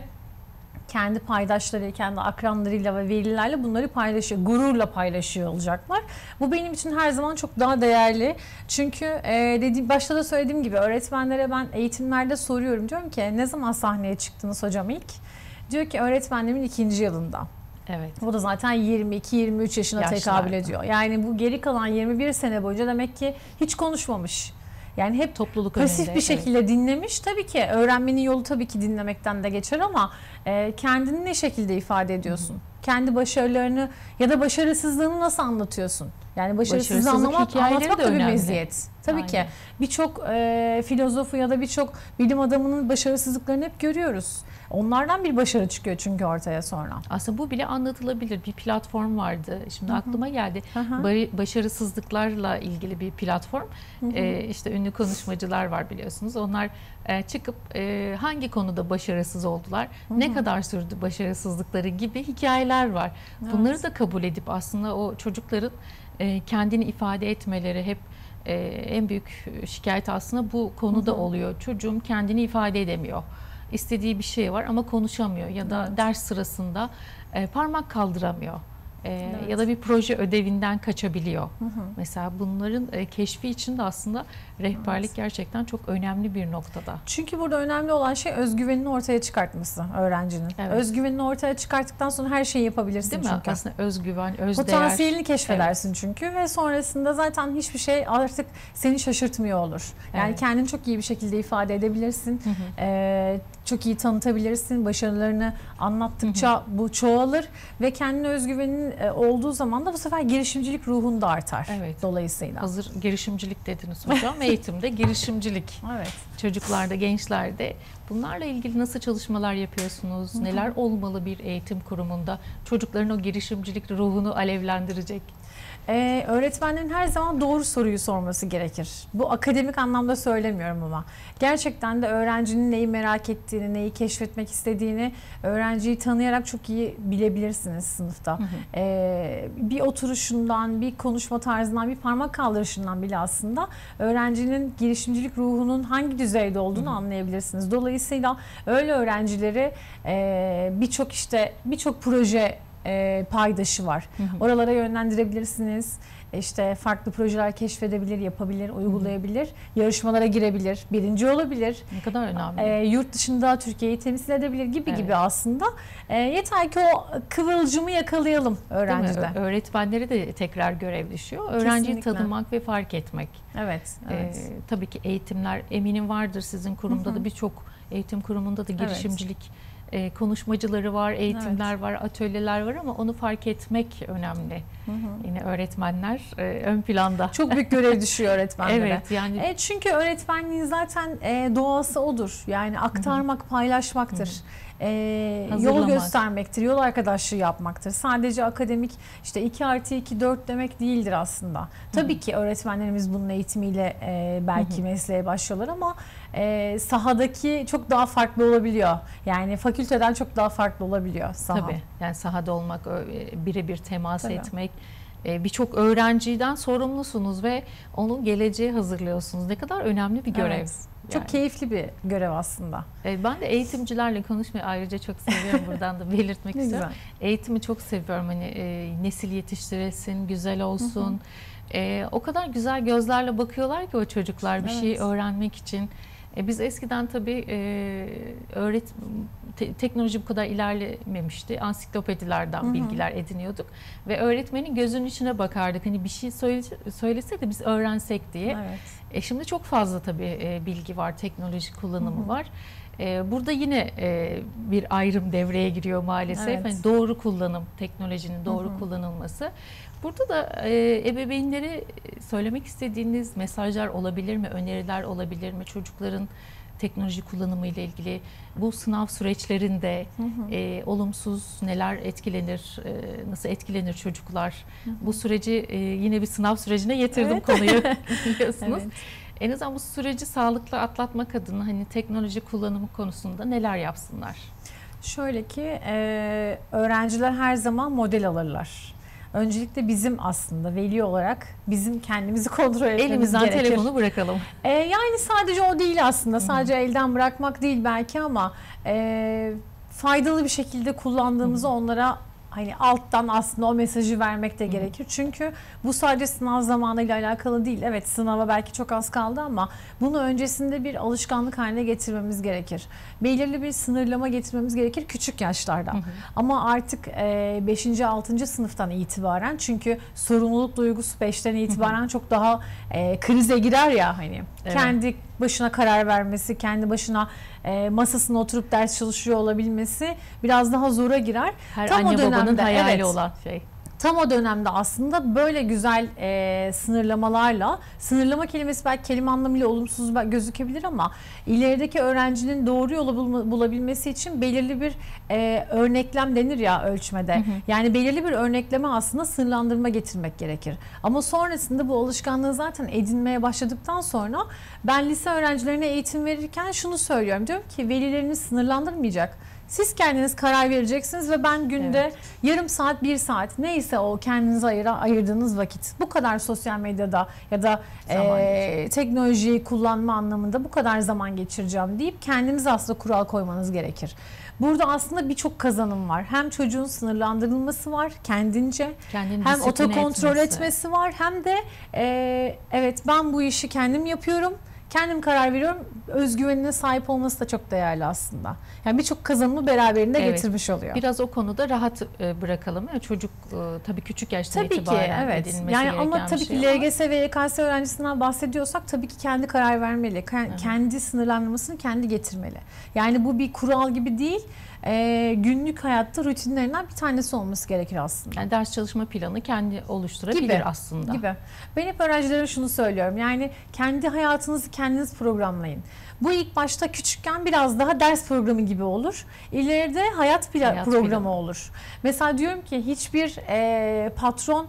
kendi paydaşları, kendi akranlarıyla ve velilerle bunları paylaşıyor, gururla paylaşıyor olacaklar. Bu benim için her zaman çok daha değerli. Çünkü başta da söylediğim gibi öğretmenlere ben eğitimlerde soruyorum. Diyorum ki ne zaman sahneye çıktınız hocam ilk? Diyor ki öğretmenliğimin 2. yılında. Evet. O da zaten 22-23 yaşına tekabül ediyor. Yani bu geri kalan 21 sene boyunca demek ki hiç konuşmamış. Yani hep topluluk pasif önünde, bir şekilde dinlemiş. Tabii ki öğrenmenin yolu tabii ki dinlemekten de geçer ama kendini ne şekilde ifade ediyorsun? Kendi başarılarını ya da başarısızlığını nasıl anlatıyorsun? Yani başarısızlığı anlatmak da bir meziyet. Tabii ki birçok filozofu ya da birçok bilim adamının başarısızlıklarını hep görüyoruz. Onlardan bir başarı çıkıyor çünkü ortaya sonra. Aslında bu bile anlatılabilir. Bir platform vardı. Şimdi aklıma geldi. Başarısızlıklarla ilgili bir platform. İşte ünlü konuşmacılar var biliyorsunuz. Onlar çıkıp hangi konuda başarısız oldular, ne kadar sürdü başarısızlıkları gibi hikayeler var. Bunları da kabul edip aslında o çocukların kendini ifade etmeleri hep en büyük şikayet aslında bu konuda oluyor. Çocuğum kendini ifade edemiyor. İstediği bir şey var ama konuşamıyor ya da ders sırasında parmak kaldıramıyor. Ya da bir proje ödevinden kaçabiliyor. Mesela bunların keşfi için de aslında rehberlik gerçekten çok önemli bir noktada. Çünkü burada önemli olan şey özgüvenini ortaya çıkartması öğrencinin. Evet. Özgüvenini ortaya çıkarttıktan sonra her şeyi yapabilirsin. Değil mi? Çünkü. Aslında özgüven, özdeğer. Potansiyelini keşfedersin çünkü ve sonrasında zaten hiçbir şey artık seni şaşırtmıyor olur. Yani kendini çok iyi bir şekilde ifade edebilirsin. Çok iyi tanıtabilirsin. Başarılarını anlattıkça bu çoğalır ve kendine özgüvenin olduğu zaman da bu sefer girişimcilik ruhun da artar. Evet. Dolayısıyla. Hazır girişimcilik dediniz hocam. Eğitimde girişimcilik. Evet. Çocuklarda, gençlerde bunlarla ilgili nasıl çalışmalar yapıyorsunuz? Neler olmalı bir eğitim kurumunda? Çocukların o girişimcilik ruhunu alevlendirecek. Öğretmenlerin her zaman doğru soruyu sorması gerekir. Bu akademik anlamda söylemiyorum ama. Gerçekten de öğrencinin neyi merak ettiğini, neyi keşfetmek istediğini öğrenciyi tanıyarak çok iyi bilebilirsiniz sınıfta. Bir oturuşundan, bir konuşma tarzından, bir parmak kaldırışından bile aslında öğrencinin girişimcilik ruhunun hangi düzeyde olduğunu anlayabilirsiniz. Dolayısıyla öyle öğrencileri birçok proje paydaşı var. Oralara yönlendirebilirsiniz. İşte farklı projeler keşfedebilir, yapabilir, uygulayabilir. Yarışmalara girebilir, birinci olabilir. Ne kadar önemli. Yurt dışında Türkiye'yi temsil edebilir gibi aslında. Yeter ki o kıvılcımı yakalayalım öğrencide. Öğretmenlere de tekrar görev düşüyor. Öğrenciyi tanımak ve fark etmek. Evet. Tabii ki eğitimler eminim vardır sizin kurumda da, birçok eğitim kurumunda da girişimcilik konuşmacıları var, eğitimler var, atölyeler var ama onu fark etmek önemli. Yine öğretmenler ön planda. Çok büyük görev düşüyor öğretmenlere. Evet, yani çünkü öğretmenliğin zaten doğası odur. Yani aktarmak, paylaşmaktır. Yol göstermektir, yol arkadaşlığı yapmaktır. Sadece akademik işte 2+2 4 demek değildir aslında. Tabii ki öğretmenlerimiz bunun eğitimiyle belki mesleğe başlıyorlar ama sahadaki çok daha farklı olabiliyor. Yani fakülteden çok daha farklı olabiliyor saha. Tabii. Yani sahada olmak, birebir temas etmek. Birçok öğrenciden sorumlusunuz ve onun geleceği hazırlıyorsunuz. Ne kadar önemli bir görev. Evet. Çok keyifli bir görev aslında. Ben de eğitimcilerle konuşmayı ayrıca çok seviyorum. Buradan da belirtmek istiyorum. Eğitimi çok seviyorum. Hani nesil yetiştirilsin, güzel olsun. O kadar güzel gözlerle bakıyorlar ki o çocuklar bir şey öğrenmek için. Biz eskiden tabii teknoloji bu kadar ilerlememişti. Ansiklopedilerden bilgiler ediniyorduk ve öğretmenin gözünün içine bakardık. Hani bir şey söylese de biz öğrensek diye. Evet. Şimdi çok fazla tabii bilgi var, teknoloji kullanımı var. Burada yine bir ayrım devreye giriyor maalesef. Evet. Hani doğru kullanım, teknolojinin doğru kullanılması. Burada da ebeveynlere söylemek istediğiniz mesajlar olabilir mi, öneriler olabilir mi? Çocukların teknoloji kullanımı ile ilgili bu sınav süreçlerinde olumsuz neler etkilenir, nasıl etkilenir çocuklar? Bu süreci yine bir sınav sürecine getirdim konuyu biliyorsunuz. Evet. En azından bu süreci sağlıklı atlatmak adına hani teknoloji kullanımı konusunda neler yapsınlar? Şöyle ki öğrenciler her zaman model alırlar. Öncelikle bizim aslında veli olarak bizim kendimizi kontrol etmemiz elimizden gerekir. Telefonu bırakalım. Yani sadece o değil aslında. Sadece elden bırakmak değil belki ama faydalı bir şekilde kullandığımızı onlara hani alttan aslında o mesajı vermek de gerekir. Çünkü bu sadece sınav zamanıyla alakalı değil. Evet, sınava belki çok az kaldı ama bunu öncesinde bir alışkanlık haline getirmemiz gerekir. Belirli bir sınırlama getirmemiz gerekir küçük yaşlarda. Ama artık 5. 6. sınıftan itibaren, çünkü sorumluluk duygusu 5'ten itibaren çok daha krize girer ya hani. Evet. Kendi başına karar vermesi, kendi başına masasına oturup ders çalışıyor olabilmesi biraz daha zora girer. Her tam anne babanın hayali olan şey. Tam o dönemde aslında böyle güzel sınırlamalarla, sınırlama kelimesi belki kelime anlamıyla olumsuz gözükebilir ama ilerideki öğrencinin doğru yolu bulabilmesi için belirli bir örneklem denir ya ölçmede. Yani belirli bir örnekleme aslında sınırlandırma getirmek gerekir. Ama sonrasında bu alışkanlığı zaten edinmeye başladıktan sonra ben lise öğrencilerine eğitim verirken şunu söylüyorum. Diyorum ki velileriniz sınırlandırmayacak. Siz kendiniz karar vereceksiniz ve ben günde yarım saat, 1 saat neyse o kendinize ayırdığınız vakit bu kadar sosyal medyada ya da teknolojiyi kullanma anlamında bu kadar zaman geçireceğim deyip kendinize aslında kural koymanız gerekir. Burada aslında birçok kazanım var. Hem çocuğun sınırlandırılması var kendince, hem otokontrol etmesi var, hem de evet ben bu işi kendim yapıyorum. Kendim karar veriyorum. Özgüvenine sahip olması da çok değerli aslında. Yani birçok kazanımı beraberinde getirmiş oluyor. Biraz o konuda rahat bırakalım. Yani çocuk tabii küçük yaştan tabii itibaren ki, evet. edilmesi yani gereken ama tabii bir şey ki LGS ve YKS öğrencisinden bahsediyorsak tabii ki kendi karar vermeli. Kendi sınırlandırmasını kendi getirmeli. Yani bu bir kural gibi değil. Günlük hayatta rutinlerinden bir tanesi olması gerekir aslında. Yani ders çalışma planı kendi oluşturabilir aslında. Gibi. Ben hep öğrencilere şunu söylüyorum. Yani kendi hayatınızı kendiniz programlayın. Bu ilk başta küçükken biraz daha ders programı gibi olur. İleride hayat programı olur. Mesela diyorum ki hiçbir patron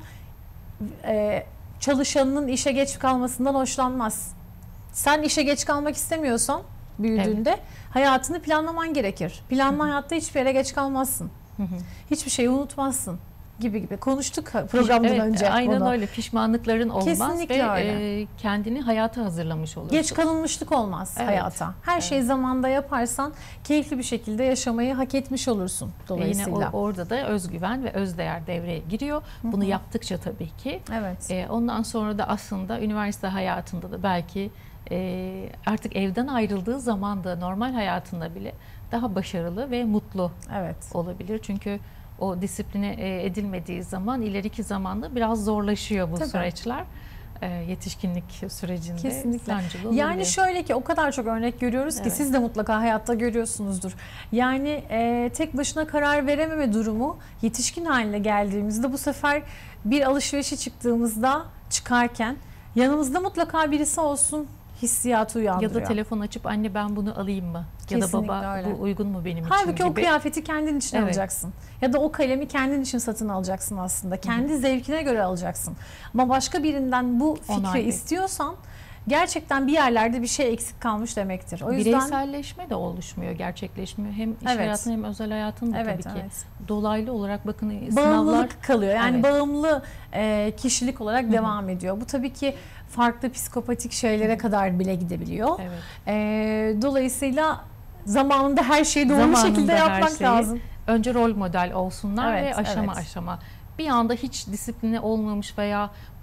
çalışanının işe geç kalmasından hoşlanmaz. Sen işe geç kalmak istemiyorsan büyüdüğünde hayatını planlaman gerekir. Planlı hayatta hiçbir yere geç kalmazsın. Hiçbir şeyi unutmazsın. Gibi konuştuk programdan önce. Aynen bunu. Öyle. Pişmanlıkların olmaz. Kesinlikle ve öyle. Kendini hayata hazırlamış olursun. Geç kalınmışlık olmaz hayata. Her şeyi zamanda yaparsan keyifli bir şekilde yaşamayı hak etmiş olursun dolayısıyla. Yine orada da özgüven ve özdeğer devreye giriyor. Bunu yaptıkça tabii ki. Evet. Ondan sonra da aslında üniversite hayatında da belki artık evden ayrıldığı zaman da normal hayatında bile daha başarılı ve mutlu olabilir. Çünkü o disipline edilmediği zaman ileriki zamanda biraz zorlaşıyor bu süreçler. Yetişkinlik sürecinde. Kesinlikle. Sancılı olabilir. Yani şöyle ki o kadar çok örnek görüyoruz ki siz de mutlaka hayatta görüyorsunuzdur. Yani tek başına karar verememe durumu yetişkin haline geldiğimizde bu sefer bir alışverişe çıkarken yanımızda mutlaka birisi olsun hissiyatı uyandırıyor. Ya da telefon açıp anne ben bunu alayım mı? Kesinlikle ya da baba öyle. Bu uygun mu benim için Halbuki gibi. o kıyafeti kendin için alacaksın. Ya da o kalemi kendin için satın alacaksın aslında. Kendi zevkine göre alacaksın. Ama başka birinden bu fikri istiyorsan gerçekten bir yerlerde bir şey eksik kalmış demektir. O yüzden bireyselleşme de oluşmuyor, gerçekleşmiyor. Hem iş hayatında hem özel hayatında tabii ki. Dolaylı olarak bakın bağımlılık kalıyor. Yani bağımlı kişilik olarak devam ediyor. Bu tabii ki farklı psikopatik şeylere kadar bile gidebiliyor. Dolayısıyla zamanında her şeyi doğru şekilde yapmak lazım. Önce rol model olsunlar ve aşama aşama. Bir anda hiç disipline olmamış veya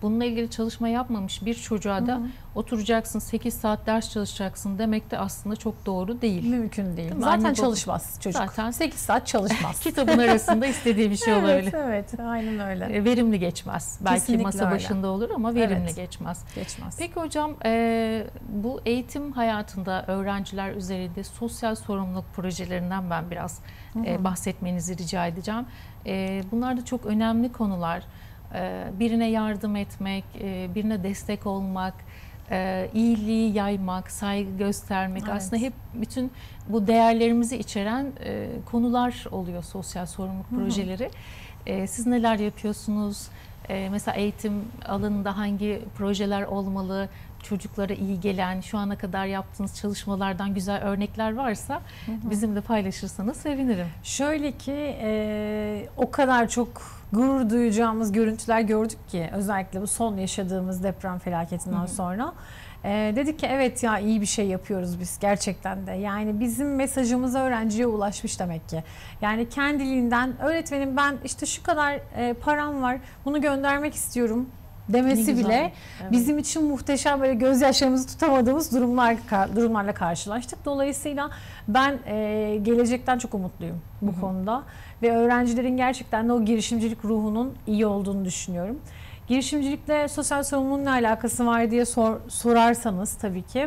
bununla ilgili çalışma yapmamış bir çocuğa da oturacaksın 8 saat ders çalışacaksın demek de aslında çok doğru değil. Mümkün değil. Zaten Anne, çalışmaz çocuk. Zaten 8 saat çalışmaz. kitabın arasında istediği bir şey olabilir. Evet, aynen öyle. Verimli geçmez. Belki Kesinlikle masa öyle. başında olur ama verimli geçmez. Geçmez. Peki hocam, bu eğitim hayatında öğrenciler üzerinde sosyal sorumluluk projelerinden ben biraz bahsetmenizi rica edeceğim. Bunlar da çok önemli konular. Birine yardım etmek, birine destek olmak, iyiliği yaymak, saygı göstermek, aslında hep bütün bu değerlerimizi içeren konular oluyor sosyal sorumluluk projeleri. Siz neler yapıyorsunuz? Mesela eğitim alanında hangi projeler olmalı? Çocuklara iyi gelen, şu ana kadar yaptığınız çalışmalardan güzel örnekler varsa bizimle paylaşırsanız sevinirim. Şöyle ki o kadar çok gurur duyacağımız görüntüler gördük ki özellikle bu son yaşadığımız deprem felaketinden sonra. Dedik ki evet ya iyi bir şey yapıyoruz biz gerçekten de. Yani bizim mesajımız öğrenciye ulaşmış demek ki. Yani kendiliğinden öğretmenim ben işte şu kadar param var bunu göndermek istiyorum demesi bile bizim için muhteşem, böyle gözyaşlarımızı tutamadığımız durumlarla karşılaştık. Dolayısıyla ben gelecekten çok umutluyum bu konuda ve öğrencilerin gerçekten de o girişimcilik ruhunun iyi olduğunu düşünüyorum. Girişimcilikle sosyal sorumluluğun ne alakası var diye sorarsanız tabii ki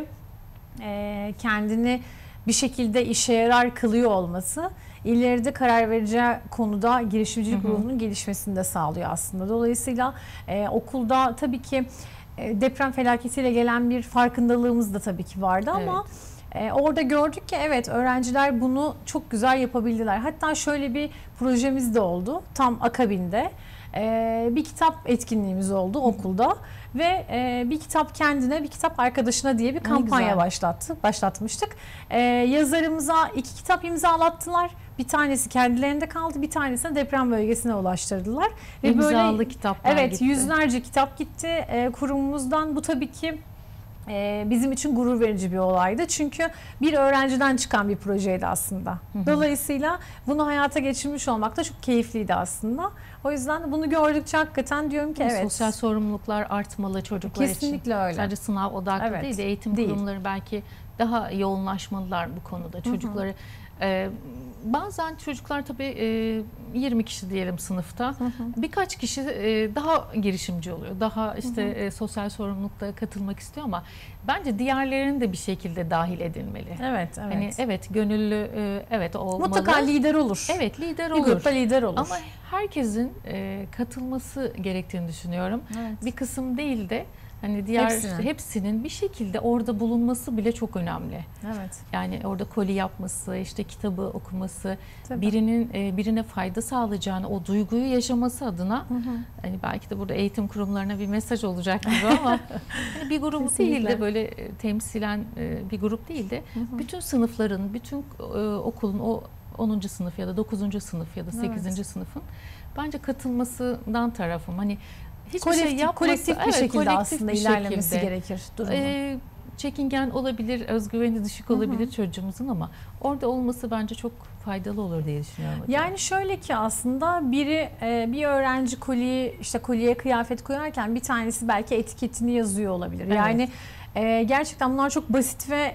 kendini bir şekilde işe yarar kılıyor olması ileride karar vereceği konuda girişimcilik ruhunun gelişmesini de sağlıyor aslında. Dolayısıyla okulda tabii ki deprem felaketiyle gelen bir farkındalığımız da tabii ki vardı ama orada gördük ki evet öğrenciler bunu çok güzel yapabildiler. Hatta şöyle bir projemiz de oldu tam akabinde. Bir kitap etkinliğimiz oldu okulda ve bir kitap kendine bir kitap arkadaşına diye bir kampanya başlatmıştık. Yazarımıza 2 kitap imzalattılar. Bir tanesi kendilerinde kaldı, bir tanesini deprem bölgesine ulaştırdılar. Ve İmzalı böyle kitaplar evet gitti. Yüzlerce kitap gitti kurumumuzdan. Bu tabii ki bizim için gurur verici bir olaydı. Çünkü bir öğrenciden çıkan bir projeydi aslında. Dolayısıyla bunu hayata geçirmiş olmak da çok keyifliydi aslında. O yüzden bunu gördükçe hakikaten diyorum ki evet. Sosyal sorumluluklar artmalı çocuklar için. Kesinlikle öyle. Sadece sınav odaklı değil de eğitim kurumları belki daha yoğunlaşmalılar bu konuda. Çocukları bazen çocuklar tabii 20 kişi diyelim sınıfta. Birkaç kişi daha girişimci oluyor. Daha işte sosyal sorumlulukta katılmak istiyor ama bence diğerlerinin de bir şekilde dahil edilmeli. Evet. Hani evet gönüllü evet olmalı. Mutlaka lider olur. Evet lider olur. Bir grupta lider olur. Ama herkesin katılması gerektiğini düşünüyorum. Evet. Bir kısım değil de hani diğer hepsinin bir şekilde orada bulunması bile çok önemli. Evet. Yani orada koli yapması, işte kitabı okuması, birine fayda sağlayacağını, o duyguyu yaşaması adına hani belki de burada eğitim kurumlarına bir mesaj olacak gibi ama hani bir grup değil de böyle temsilen bir grup değil de bütün sınıfların, bütün okulun o 10. sınıf ya da 9. sınıf ya da 8. sınıfın bence katılmasından tarafım. Hani hiçbir şey yapması, kolektif bir şekilde aslında ilerlemesi gerekir durumun. Çekingen olabilir, özgüveni düşük olabilir çocuğumuzun ama orada olması bence çok faydalı olur diye düşünüyorum. Yani şöyle ki aslında bir öğrenci kolye kıyafet koyarken bir tanesi belki etiketini yazıyor olabilir. Evet. Yani gerçekten bunlar çok basit ve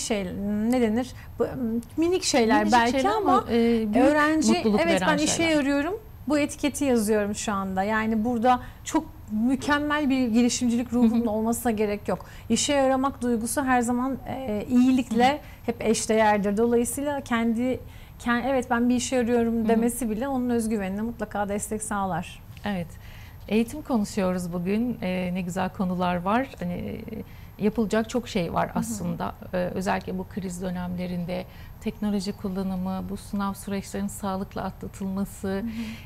ne denir? Minik şeyler minicik belki ama öğrenci evet ben işe yarıyorum. Bu etiketi yazıyorum şu anda. Yani burada çok mükemmel bir girişimcilik ruhunun olmasına gerek yok. İşe yaramak duygusu her zaman iyilikle hep eşdeğerdir. Dolayısıyla evet ben bir işe yarıyorum demesi bile onun özgüvenine mutlaka destek sağlar. Evet. Eğitim konuşuyoruz bugün. Ne güzel konular var. Hani yapılacak çok şey var aslında. Özellikle bu kriz dönemlerinde teknoloji kullanımı, bu sınav süreçlerinin sağlıklı atlatılması.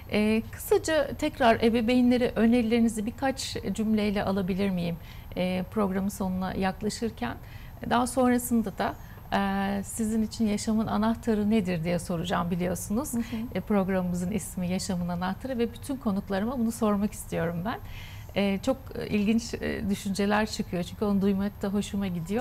Kısaca tekrar ebeveynlere önerilerinizi birkaç cümleyle alabilir miyim? Programın sonuna yaklaşırken. Daha sonrasında da sizin için yaşamın anahtarı nedir diye soracağım biliyorsunuz. Programımızın ismi Yaşamın Anahtarı ve bütün konuklarıma bunu sormak istiyorum ben. Çok ilginç düşünceler çıkıyor çünkü onu duymak da hoşuma gidiyor.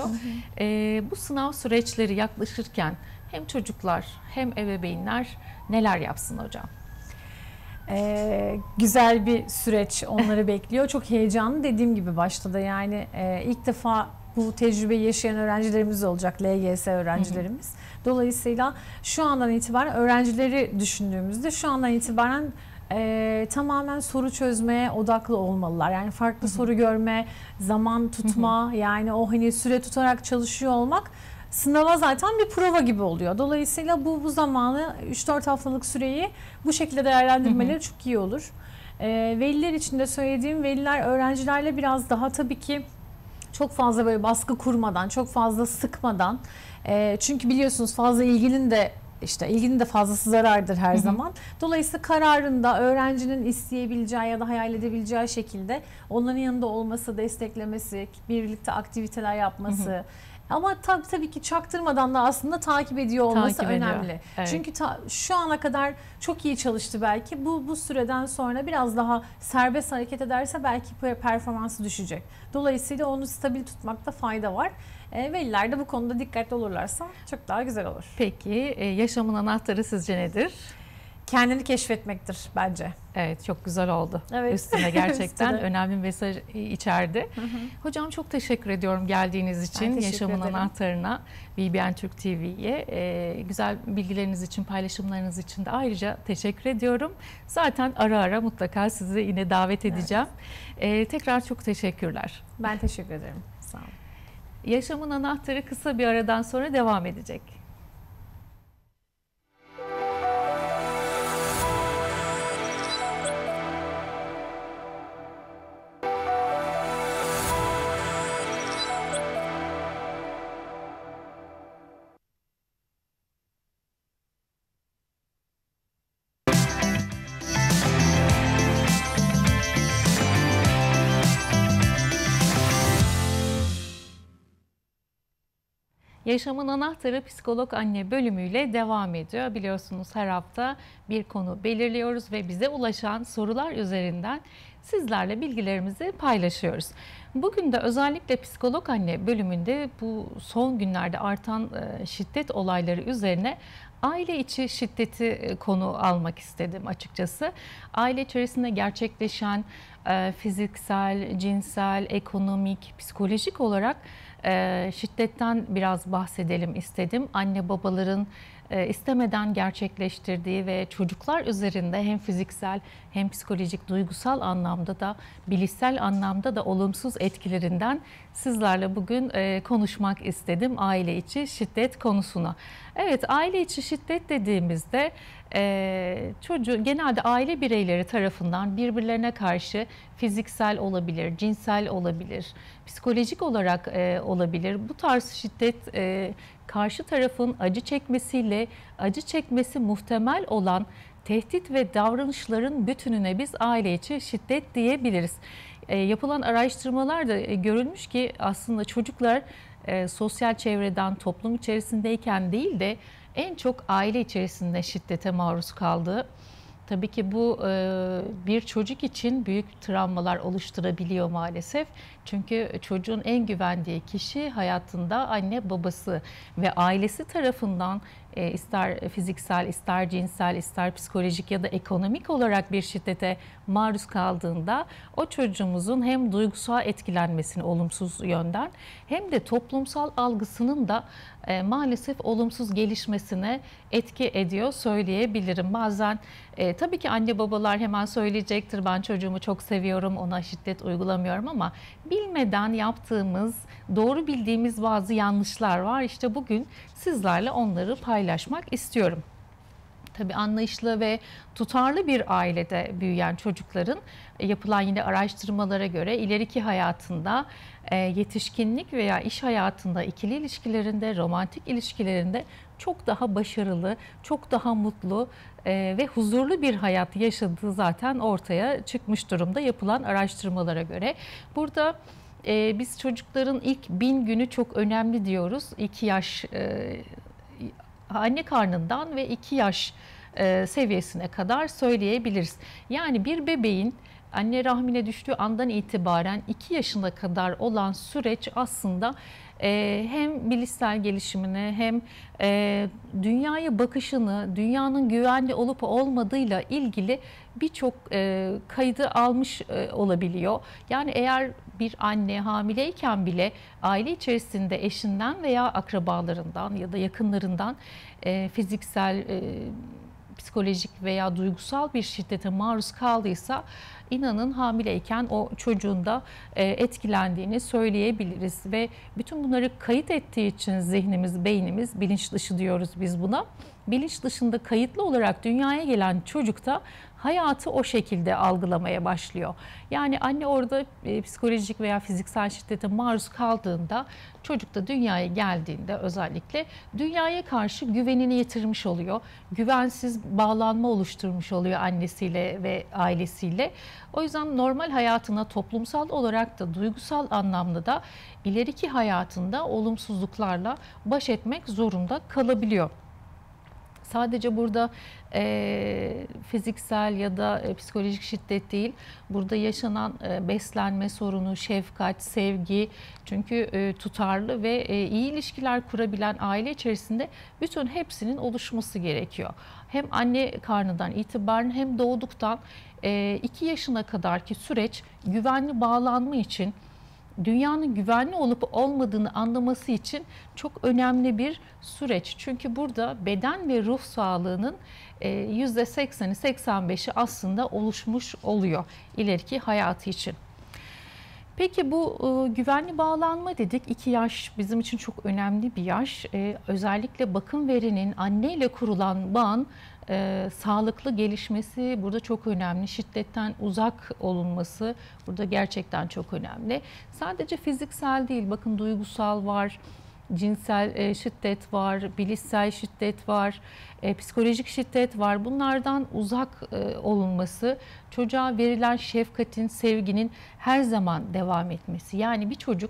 Bu sınav süreçleri yaklaşırken hem çocuklar hem ebeveynler neler yapsın hocam? Güzel bir süreç onları bekliyor. Çok heyecanlı, dediğim gibi başta da yani ilk defa bu tecrübeyi yaşayan öğrencilerimiz olacak, LGS öğrencilerimiz. Dolayısıyla şu andan itibaren öğrencileri düşündüğümüzde şu andan itibaren tamamen soru çözmeye odaklı olmalılar. Yani farklı soru görme, zaman tutma, yani o hani süre tutarak çalışıyor olmak sınava zaten bir prova gibi oluyor. Dolayısıyla bu zamanı 3-4 haftalık süreyi bu şekilde değerlendirmeleri çok iyi olur. Veliler için de söylediğim, veliler öğrencilerle biraz daha tabii ki çok fazla böyle baskı kurmadan, çok fazla sıkmadan, çünkü biliyorsunuz fazla ilginin de fazlası zarardır her zaman. Dolayısıyla kararında öğrencinin isteyebileceği ya da hayal edebileceği şekilde onların yanında olması, desteklemesi, birlikte aktiviteler yapması. Ama tabii ki çaktırmadan da aslında takip ediyor olması önemli. Evet. Çünkü şu ana kadar çok iyi çalıştı belki. Bu süreden sonra biraz daha serbest hareket ederse belki performansı düşecek. Dolayısıyla onu stabil tutmakta fayda var. Veliler de bu konuda dikkatli olurlarsa çok daha güzel olur. Peki yaşamın anahtarı sizce nedir? Kendini keşfetmektir bence. Evet, çok güzel oldu. Evet. Üstüne gerçekten önemli bir mesaj içerdi. Hocam çok teşekkür ediyorum geldiğiniz için. Yaşamın anahtarına, BBN Türk TV'ye. Güzel bilgileriniz için, paylaşımlarınız için de ayrıca teşekkür ediyorum. Zaten ara ara mutlaka sizi yine davet edeceğim. Evet. Tekrar çok teşekkürler. Ben teşekkür ederim. Sağ olun. Yaşamın anahtarı kısa bir aradan sonra devam edecek. Yaşamın Anahtarı Psikolog Anne bölümüyle devam ediyor. Biliyorsunuz her hafta bir konu belirliyoruz ve bize ulaşan sorular üzerinden sizlerle bilgilerimizi paylaşıyoruz. Bugün de özellikle Psikolog Anne bölümünde bu son günlerde artan şiddet olayları üzerine aile içi şiddeti konu almak istedim açıkçası. Aile içerisinde gerçekleşen fiziksel, cinsel, ekonomik, psikolojik olarak şiddetten biraz bahsedelim istedim. Anne babaların istemeden gerçekleştirdiği ve çocuklar üzerinde hem fiziksel hem psikolojik, duygusal anlamda da bilişsel anlamda da olumsuz etkilerinden sizlerle bugün konuşmak istedim aile içi şiddet konusuna. Evet, aile içi şiddet dediğimizde genelde aile bireyleri tarafından birbirlerine karşı fiziksel olabilir, cinsel olabilir, psikolojik olarak olabilir. Bu tarz şiddet karşı tarafın acı çekmesiyle acı çekmesi muhtemel olan tehdit ve davranışların bütününe biz aile içi şiddet diyebiliriz. Yapılan araştırmalarda görülmüş ki aslında çocuklar sosyal çevreden, toplum içerisindeyken değil de en çok aile içerisinde şiddete maruz kaldığı. Tabii ki bu bir çocuk için büyük travmalar oluşturabiliyor maalesef. Çünkü çocuğun en güvendiği kişi hayatında anne babası ve ailesi tarafından ister fiziksel, ister cinsel, ister psikolojik ya da ekonomik olarak bir şiddete maruz kaldığında o çocuğumuzun hem duygusal etkilenmesini olumsuz yönden hem de toplumsal algısının da maalesef olumsuz gelişmesine etki ediyor söyleyebilirim. Bazen tabii ki anne babalar hemen söyleyecektir, ben çocuğumu çok seviyorum, ona şiddet uygulamıyorum, ama bilmeden yaptığımız, doğru bildiğimiz bazı yanlışlar var. İşte bugün sizlerle onları paylaşmak istiyorum. Tabii anlayışlı ve tutarlı bir ailede büyüyen çocukların yapılan yine araştırmalara göre ileriki hayatında yetişkinlik veya iş hayatında, ikili ilişkilerinde, romantik ilişkilerinde çok daha başarılı, çok daha mutlu ve huzurlu bir hayat yaşadığı zaten ortaya çıkmış durumda yapılan araştırmalara göre. Burada biz çocukların ilk 1000 günü çok önemli diyoruz. 2 yaş anne karnından ve 2 yaş seviyesine kadar söyleyebiliriz. Yani bir bebeğin anne rahmine düştüğü andan itibaren 2 yaşına kadar olan süreç aslında hem bilişsel gelişimini hem dünyaya bakışını, dünyanın güvenli olup olmadığıyla ilgili birçok kaydı almış olabiliyor. Yani eğer bir anne hamileyken bile aile içerisinde eşinden veya akrabalarından ya da yakınlarından fiziksel, psikolojik veya duygusal bir şiddete maruz kaldıysa, inanın hamileyken o çocuğun da etkilendiğini söyleyebiliriz. Ve bütün bunları kayıt ettiği için zihnimiz, beynimiz, bilinç dışı diyoruz biz buna. Bilinç dışında kayıtlı olarak dünyaya gelen çocuk da hayatı o şekilde algılamaya başlıyor. Yani anne orada psikolojik veya fiziksel şiddete maruz kaldığında, çocuk da dünyaya geldiğinde özellikle dünyaya karşı güvenini yitirmiş oluyor. Güvensiz bağlanma oluşturmuş oluyor annesiyle ve ailesiyle. O yüzden normal hayatına toplumsal olarak da duygusal anlamda da ileriki hayatında olumsuzluklarla baş etmek zorunda kalabiliyor. Sadece burada fiziksel ya da psikolojik şiddet değil, burada yaşanan beslenme sorunu, şefkat, sevgi, çünkü tutarlı ve iyi ilişkiler kurabilen aile içerisinde bütün hepsinin oluşması gerekiyor. Hem anne karnından itibaren hem doğduktan 2 yaşına kadarki süreç güvenli bağlanma için, dünyanın güvenli olup olmadığını anlaması için çok önemli bir süreç. Çünkü burada beden ve ruh sağlığının %80'i 85'i aslında oluşmuş oluyor ileriki hayatı için. Peki bu güvenli bağlanma dedik. 2 yaş bizim için çok önemli bir yaş. Özellikle bakım verinin anneyle kurulan bağın sağlıklı gelişmesi burada çok önemli. Şiddetten uzak olunması burada gerçekten çok önemli. Sadece fiziksel değil, bakın duygusal var, cinsel şiddet var, bilişsel şiddet var, psikolojik şiddet var. Bunlardan uzak olunması, çocuğa verilen şefkatin, sevginin her zaman devam etmesi. Yani bir çocuk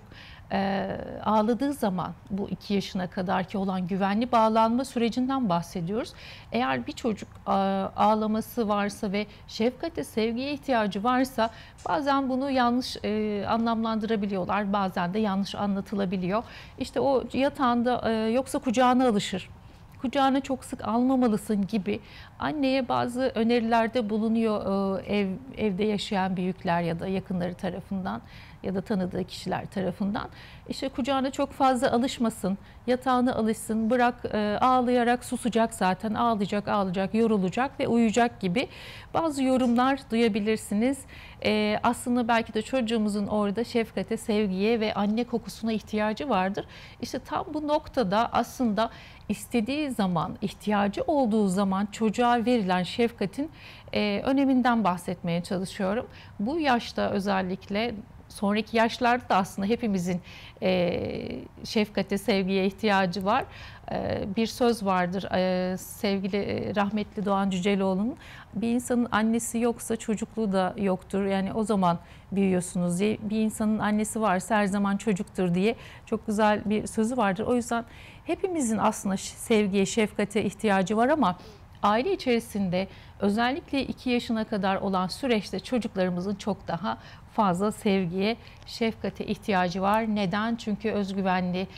ağladığı zaman, bu 2 yaşına kadarki olan güvenli bağlanma sürecinden bahsediyoruz. Eğer bir çocuk ağlaması varsa ve şefkate, sevgiye ihtiyacı varsa bazen bunu yanlış anlamlandırabiliyorlar. Bazen de yanlış anlatılabiliyor. İşte o yatağında yoksa kucağına alışır, kucağına çok sık almamalısın gibi anneye bazı önerilerde bulunuyor evde yaşayan büyükler ya da yakınları tarafından ya da tanıdığı kişiler tarafından. İşte kucağına çok fazla alışmasın, yatağına alışsın, bırak ağlayarak susacak zaten, ağlayacak, yorulacak ve uyuyacak gibi bazı yorumlar duyabilirsiniz. Aslında belki de çocuğumuzun orada şefkate, sevgiye ve anne kokusuna ihtiyacı vardır. İşte tam bu noktada aslında istediği zaman, ihtiyacı olduğu zaman çocuğa verilen şefkatin öneminden bahsetmeye çalışıyorum. Bu yaşta özellikle, sonraki yaşlarda da aslında hepimizin şefkate, sevgiye ihtiyacı var. Bir söz vardır sevgili rahmetli Doğan Cüceloğlu'nun, bir insanın annesi yoksa çocukluğu da yoktur. Yani o zaman büyüyorsunuz diye, bir insanın annesi varsa her zaman çocuktur diye çok güzel bir sözü vardır. O yüzden hepimizin aslında sevgiye, şefkate ihtiyacı var ama aile içerisinde özellikle 2 yaşına kadar olan süreçte çocuklarımızın çok daha fazla sevgiye, şefkate ihtiyacı var. Neden? Çünkü özgüvenli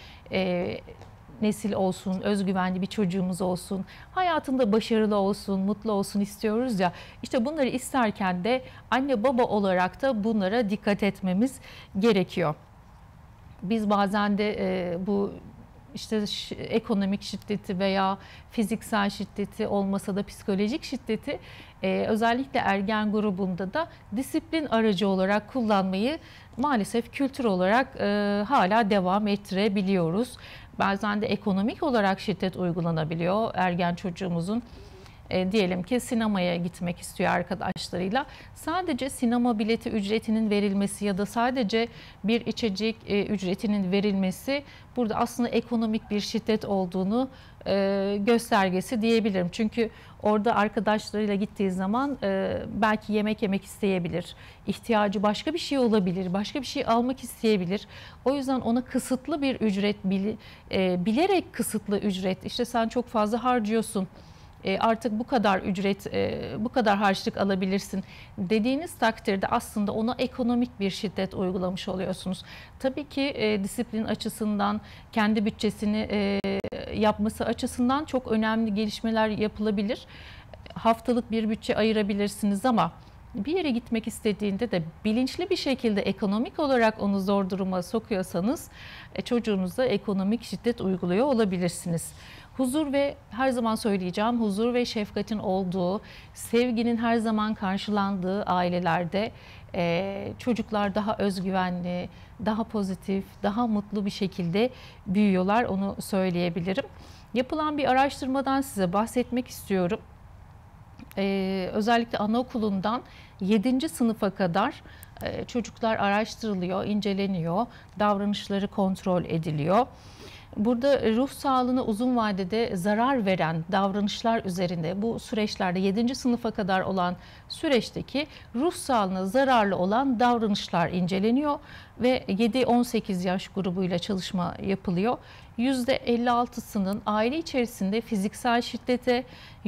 nesil olsun, özgüvenli bir çocuğumuz olsun, hayatında başarılı olsun, mutlu olsun istiyoruz ya. İşte bunları isterken de anne baba olarak da bunlara dikkat etmemiz gerekiyor. Biz bazen de bu işte ekonomik şiddeti veya fiziksel şiddeti olmasa da psikolojik şiddeti özellikle ergen grubunda da disiplin aracı olarak kullanmayı maalesef kültür olarak hala devam ettirebiliyoruz. Bazen de ekonomik olarak şiddet uygulanabiliyor ergen çocuğumuzun. Diyelim ki sinemaya gitmek istiyor arkadaşlarıyla. Sadece sinema bileti ücretinin verilmesi ya da sadece bir içecek ücretinin verilmesi burada aslında ekonomik bir şiddet olduğunu göstergesi diyebilirim. Çünkü orada arkadaşlarıyla gittiği zaman belki yemek yemek isteyebilir. İhtiyacı başka bir şey olabilir. Başka bir şey almak isteyebilir. O yüzden ona kısıtlı bir ücret, bilerek kısıtlı ücret, işte sen çok fazla harcıyorsun, artık bu kadar ücret, bu kadar harçlık alabilirsin dediğiniz takdirde aslında ona ekonomik bir şiddet uygulamış oluyorsunuz. Tabii ki disiplin açısından, kendi bütçesini yapması açısından çok önemli gelişmeler yapılabilir. Haftalık bir bütçe ayırabilirsiniz ama bir yere gitmek istediğinde de bilinçli bir şekilde ekonomik olarak onu zor duruma sokuyorsanız çocuğunuza ekonomik şiddet uyguluyor olabilirsiniz. Huzur ve her zaman söyleyeceğim, huzur ve şefkatin olduğu, sevginin her zaman karşılandığı ailelerde çocuklar daha özgüvenli, daha pozitif, daha mutlu bir şekilde büyüyorlar, onu söyleyebilirim. Yapılan bir araştırmadan size bahsetmek istiyorum. Özellikle anaokulundan 7. sınıfa kadar çocuklar araştırılıyor, inceleniyor, davranışları kontrol ediliyor. Burada ruh sağlığına uzun vadede zarar veren davranışlar üzerinde bu süreçlerde 7. sınıfa kadar olan süreçteki ruh sağlığına zararlı olan davranışlar inceleniyor ve 7-18 yaş grubuyla çalışma yapılıyor. %56'sının aile içerisinde fiziksel şiddete,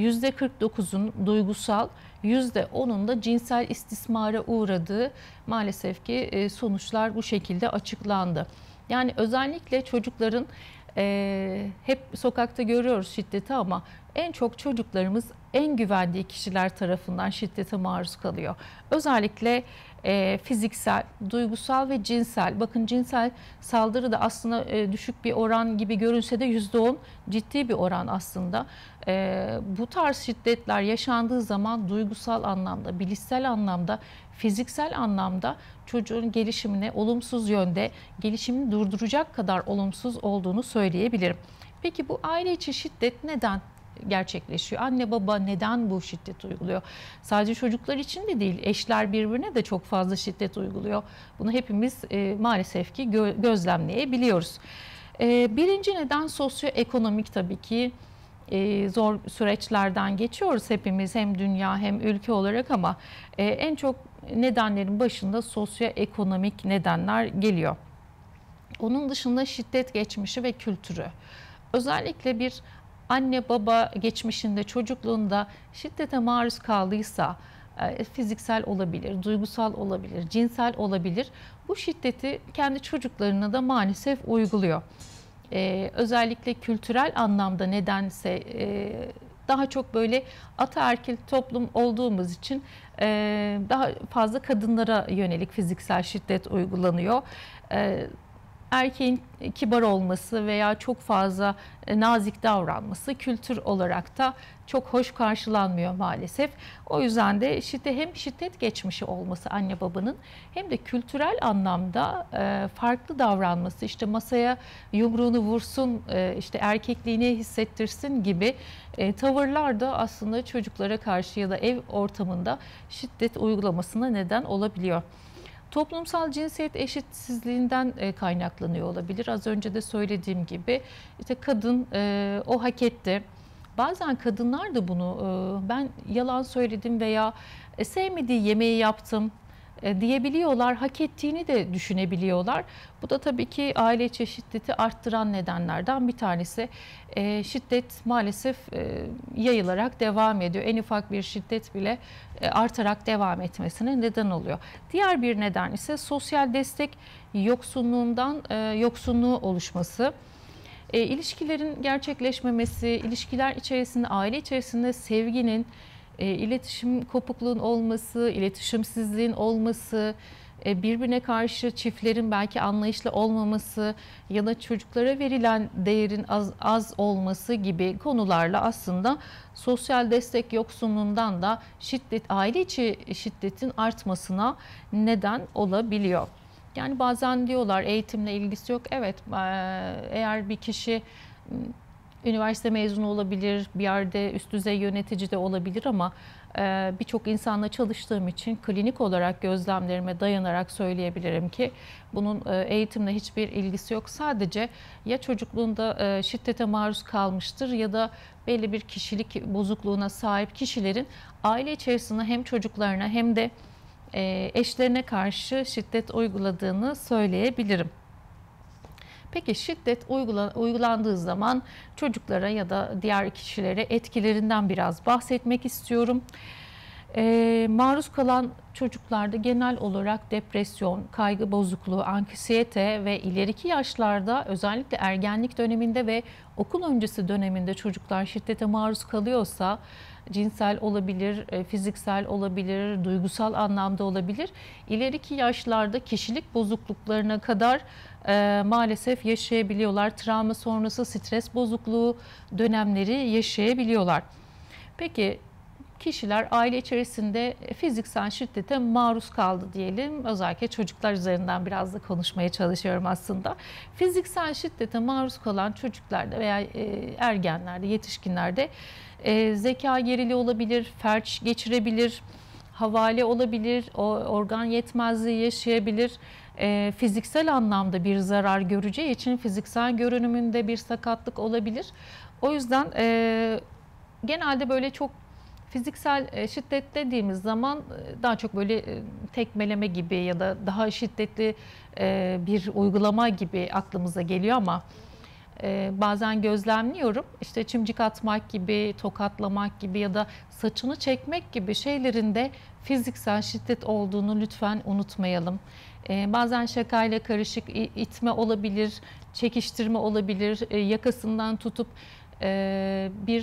%49'un duygusal, %10'un da cinsel istismara uğradığı maalesef ki sonuçlar bu şekilde açıklandı. Yani özellikle çocukların hep sokakta görüyoruz şiddeti ama en çok çocuklarımız en güvendiği kişiler tarafından şiddete maruz kalıyor. Özellikle fiziksel, duygusal ve cinsel. Bakın cinsel saldırı da aslında düşük bir oran gibi görünse de %10 ciddi bir oran aslında. Bu tarz şiddetler yaşandığı zaman duygusal anlamda, bilişsel anlamda, fiziksel anlamda çocuğun gelişimine olumsuz yönde, gelişimini durduracak kadar olumsuz olduğunu söyleyebilirim. Peki bu aile içi şiddet neden gerçekleşiyor? Anne baba neden bu şiddet uyguluyor? Sadece çocuklar için de değil, eşler birbirine de çok fazla şiddet uyguluyor. Bunu hepimiz maalesef ki gözlemleyebiliyoruz. Birinci neden sosyoekonomik, tabii ki zor süreçlerden geçiyoruz hepimiz, hem dünya hem ülke olarak, ama en çok nedenlerin başında sosyoekonomik nedenler geliyor. Onun dışında şiddet geçmişi ve kültürü. Özellikle bir anne baba geçmişinde, çocukluğunda şiddete maruz kaldıysa, fiziksel olabilir, duygusal olabilir, cinsel olabilir. Bu şiddeti kendi çocuklarına da maalesef uyguluyor. Özellikle kültürel anlamda nedense daha çok böyle ataerkil toplum olduğumuz için daha fazla kadınlara yönelik fiziksel şiddet uygulanıyor. Erkeğin kibar olması veya çok fazla nazik davranması kültür olarak da çok hoş karşılanmıyor maalesef. O yüzden de hem şiddet geçmişi olması anne babanın, hem de kültürel anlamda farklı davranması, işte masaya yumruğunu vursun, işte erkekliğini hissettirsin gibi tavırlar da aslında çocuklara karşı ya da ev ortamında şiddet uygulamasına neden olabiliyor. Toplumsal cinsiyet eşitsizliğinden kaynaklanıyor olabilir. Az önce de söylediğim gibi işte kadın o hak etti. Bazen kadınlar da bunu ben yalan söyledim veya sevmediği yemeği yaptım diyebiliyorlar. Hak ettiğini de düşünebiliyorlar. Bu da tabii ki aile içi şiddeti arttıran nedenlerden bir tanesi. Şiddet maalesef yayılarak devam ediyor. En ufak bir şiddet bile artarak devam etmesine neden oluyor. Diğer bir neden ise sosyal destek yoksunluğu oluşması. İlişkilerin gerçekleşmemesi, ilişkiler içerisinde, aile içerisinde sevginin, iletişim kopukluğun olması, iletişimsizliğin olması, birbirine karşı çiftlerin belki anlayışlı olmaması ya da çocuklara verilen değerin az olması gibi konularla aslında sosyal destek yoksunluğundan da aile içi şiddetin artmasına neden olabiliyor. Yani bazen diyorlar eğitimle ilgisi yok. Evet, eğer bir kişi üniversite mezunu olabilir, bir yerde üst düzey yönetici de olabilir ama birçok insanla çalıştığım için klinik olarak gözlemlerime dayanarak söyleyebilirim ki bunun eğitimle hiçbir ilgisi yok. Sadece ya çocukluğunda şiddete maruz kalmıştır ya da belli bir kişilik bozukluğuna sahip kişilerin aile içerisinde hem çocuklarına hem de eşlerine karşı şiddet uyguladığını söyleyebilirim. Peki şiddet uygulandığı zaman çocuklara ya da diğer kişilere etkilerinden biraz bahsetmek istiyorum. Maruz kalan çocuklarda genel olarak depresyon, kaygı bozukluğu, anksiyete ve ileriki yaşlarda özellikle ergenlik döneminde ve okul öncesi döneminde çocuklar şiddete maruz kalıyorsa cinsel olabilir, fiziksel olabilir, duygusal anlamda olabilir. İleriki yaşlarda kişilik bozukluklarına kadar maalesef yaşayabiliyorlar. Travma sonrası stres bozukluğu dönemleri yaşayabiliyorlar. Peki kişiler aile içerisinde fiziksel şiddete maruz kaldı diyelim. Özellikle çocuklar üzerinden biraz da konuşmaya çalışıyorum aslında. Fiziksel şiddete maruz kalan çocuklarda veya ergenlerde, yetişkinlerde zeka geriliği olabilir, felç geçirebilir, havale olabilir, organ yetmezliği yaşayabilir. Fiziksel anlamda bir zarar göreceği için fiziksel görünümünde bir sakatlık olabilir. O yüzden genelde böyle çok fiziksel şiddet dediğimiz zaman daha çok böyle tekmeleme gibi ya da daha şiddetli bir uygulama gibi aklımıza geliyor ama bazen gözlemliyorum. İşte çimcik atmak gibi, tokatlamak gibi ya da saçını çekmek gibi şeylerin de fiziksel şiddet olduğunu lütfen unutmayalım. Bazen şakayla karışık itme olabilir, çekiştirme olabilir, yakasından tutup bir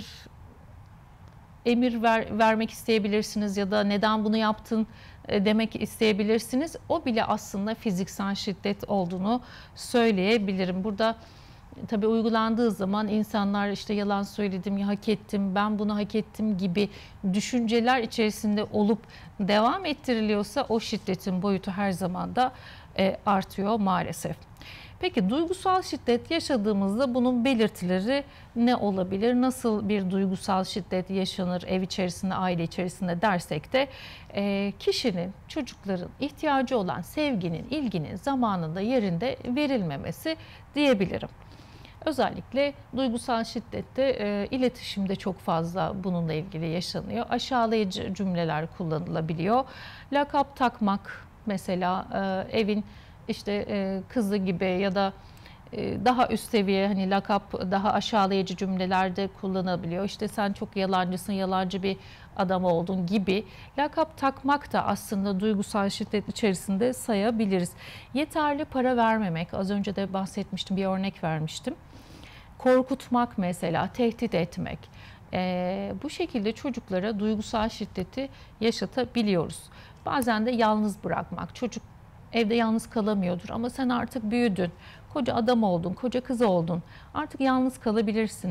emir vermek isteyebilirsiniz ya da neden bunu yaptın demek isteyebilirsiniz. O bile aslında fiziksel şiddet olduğunu söyleyebilirim. Burada tabii uygulandığı zaman insanlar işte yalan söyledim, hak ettim, ben bunu hak ettim gibi düşünceler içerisinde olup devam ettiriliyorsa o şiddetin boyutu her zaman da artıyor maalesef. Peki duygusal şiddet yaşadığımızda bunun belirtileri ne olabilir? Nasıl bir duygusal şiddet yaşanır ev içerisinde, aile içerisinde dersek de kişinin, çocukların ihtiyacı olan sevginin, ilginin zamanında, yerinde verilmemesi diyebilirim. Özellikle duygusal şiddette iletişimde çok fazla bununla ilgili yaşanıyor. Aşağılayıcı cümleler kullanılabiliyor. Lakap takmak mesela evin işte kızı gibi ya da daha üst seviye hani lakap daha aşağılayıcı cümlelerde kullanabiliyor. İşte sen çok yalancısın, yalancı bir adam oldun gibi lakap takmak da aslında duygusal şiddet içerisinde sayabiliriz. Yeterli para vermemek, az önce de bahsetmiştim, bir örnek vermiştim. Korkutmak mesela, tehdit etmek. Bu şekilde çocuklara duygusal şiddeti yaşatabiliyoruz. Bazen de yalnız bırakmak. Çocuk evde yalnız kalamıyordur ama sen artık büyüdün, koca adam oldun, koca kız oldun. Artık yalnız kalabilirsin.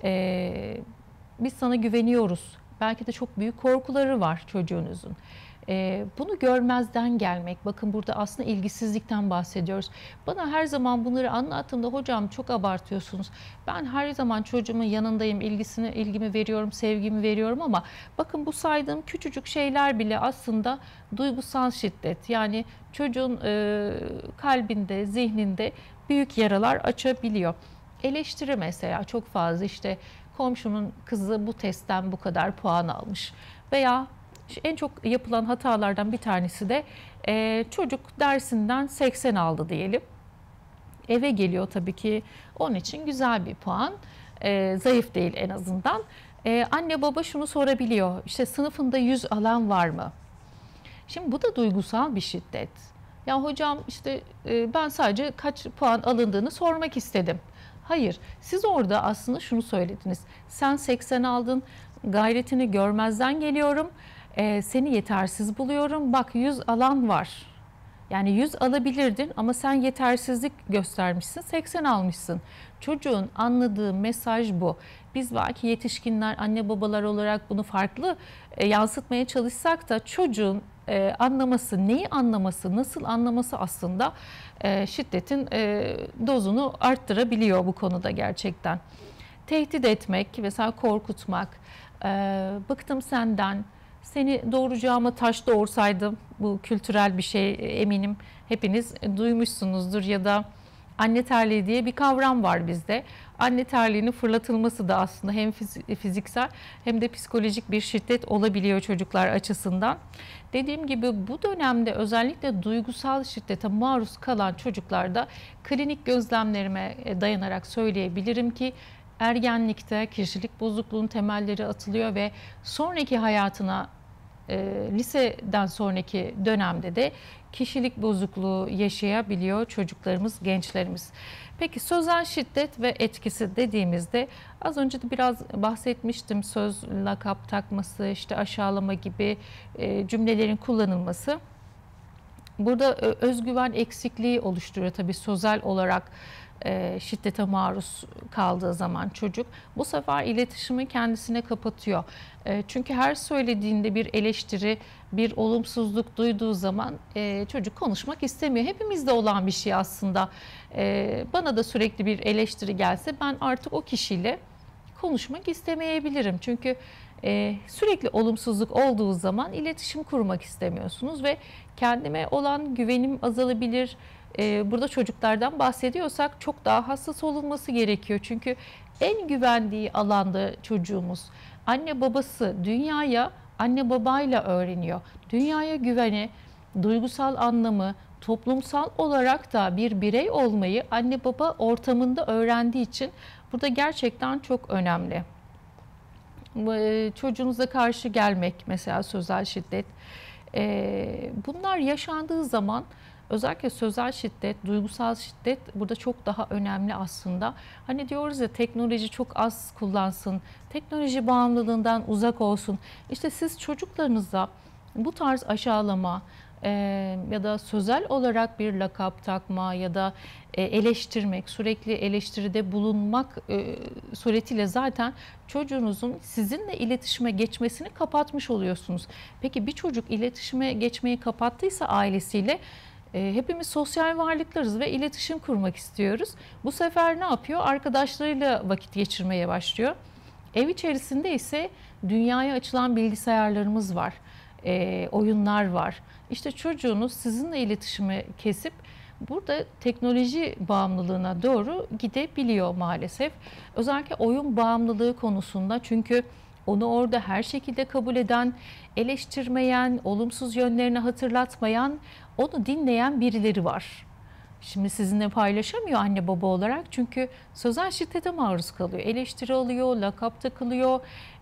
Biz sana güveniyoruz. Belki de çok büyük korkuları var çocuğunuzun. Bunu görmezden gelmek, bakın burada aslında ilgisizlikten bahsediyoruz. Bana her zaman bunları anlattığımda hocam çok abartıyorsunuz. Ben her zaman çocuğumun yanındayım, ilgimi veriyorum, sevgimi veriyorum ama bakın bu saydığım küçücük şeyler bile aslında duygusal şiddet. Yani çocuğun kalbinde, zihninde büyük yaralar açabiliyor. Eleştiri mesela çok fazla, işte komşunun kızı bu testten bu kadar puan almış veya en çok yapılan hatalardan bir tanesi de çocuk dersinden 80 aldı diyelim. Eve geliyor tabii ki onun için güzel bir puan, zayıf değil en azından. Anne baba şunu sorabiliyor, işte sınıfında 100 alan var mı? Şimdi bu da duygusal bir şiddet. Ya hocam işte ben sadece kaç puan alındığını sormak istedim. Hayır, siz orada aslında şunu söylediniz. Sen 80 aldın, gayretini görmezden geliyorum. Seni yetersiz buluyorum. Bak 100 alan var. Yani 100 alabilirdin ama sen yetersizlik göstermişsin, 80 almışsın. Çocuğun anladığı mesaj bu. Biz belki yetişkinler, anne babalar olarak bunu farklı yansıtmaya çalışsak da çocuğun anlaması, neyi anlaması, nasıl anlaması aslında şiddetin dozunu arttırabiliyor bu konuda gerçekten. Tehdit etmek, mesela korkutmak, bıktım senden, seni doğuracağıma taş doğursaydım, bu kültürel bir şey, eminim hepiniz duymuşsunuzdur ya da Anne terliği diye bir kavram var bizde. Anne terliğinin fırlatılması da aslında hem fiziksel hem de psikolojik bir şiddet olabiliyor çocuklar açısından. Dediğim gibi bu dönemde özellikle duygusal şiddete maruz kalan çocuklarda klinik gözlemlerime dayanarak söyleyebilirim ki ergenlikte kişilik bozukluğunun temelleri atılıyor ve sonraki hayatına liseden sonraki dönemde de kişilik bozukluğu yaşayabiliyor çocuklarımız, gençlerimiz. Peki sözel şiddet ve etkisi dediğimizde az önce de biraz bahsetmiştim. Söz, lakap takması, işte aşağılama gibi cümlelerin kullanılması. Burada özgüven eksikliği oluşturuyor tabii sözel olarak şiddete maruz kaldığı zaman çocuk. Bu sefer iletişimi kendisine kapatıyor. Çünkü her söylediğinde bir eleştiri, bir olumsuzluk duyduğu zaman çocuk konuşmak istemiyor. Hepimizde olan bir şey aslında. Bana da sürekli bir eleştiri gelse ben artık o kişiyle konuşmak istemeyebilirim. Çünkü sürekli olumsuzluk olduğu zaman iletişim kurmak istemiyorsunuz ve kendime olan güvenim azalabilir. Burada çocuklardan bahsediyorsak çok daha hassas olunması gerekiyor. Çünkü en güvendiği alanda çocuğumuz, anne babası dünyaya anne babayla öğreniyor. Dünyaya güveni, duygusal anlamı, toplumsal olarak da bir birey olmayı anne baba ortamında öğrendiği için burada gerçekten çok önemli. Çocuğunuza karşı gelmek, mesela sözel şiddet, bunlar yaşandığı zaman özellikle sözel şiddet, duygusal şiddet burada çok daha önemli aslında. Hani diyoruz ya, teknoloji çok az kullansın, teknoloji bağımlılığından uzak olsun. İşte siz çocuklarınıza bu tarz aşağılama ya da sözel olarak bir lakap takma ya da eleştirmek, sürekli eleştiride bulunmak suretiyle zaten çocuğunuzun sizinle iletişime geçmesini kapatmış oluyorsunuz. Peki bir çocuk iletişime geçmeyi kapattıysa ailesiyle, hepimiz sosyal varlıklarız ve iletişim kurmak istiyoruz. Bu sefer ne yapıyor? Arkadaşlarıyla vakit geçirmeye başlıyor. Ev içerisinde ise dünyaya açılan bilgisayarlarımız var, oyunlar var. İşte çocuğunuz sizinle iletişimi kesip burada teknoloji bağımlılığına doğru gidebiliyor maalesef. Özellikle oyun bağımlılığı konusunda, çünkü onu orada her şekilde kabul eden, eleştirmeyen, olumsuz yönlerini hatırlatmayan, onu dinleyen birileri var. Şimdi sizinle paylaşamıyor anne baba olarak, çünkü sözel şiddete maruz kalıyor. Eleştiri alıyor, lakap takılıyor,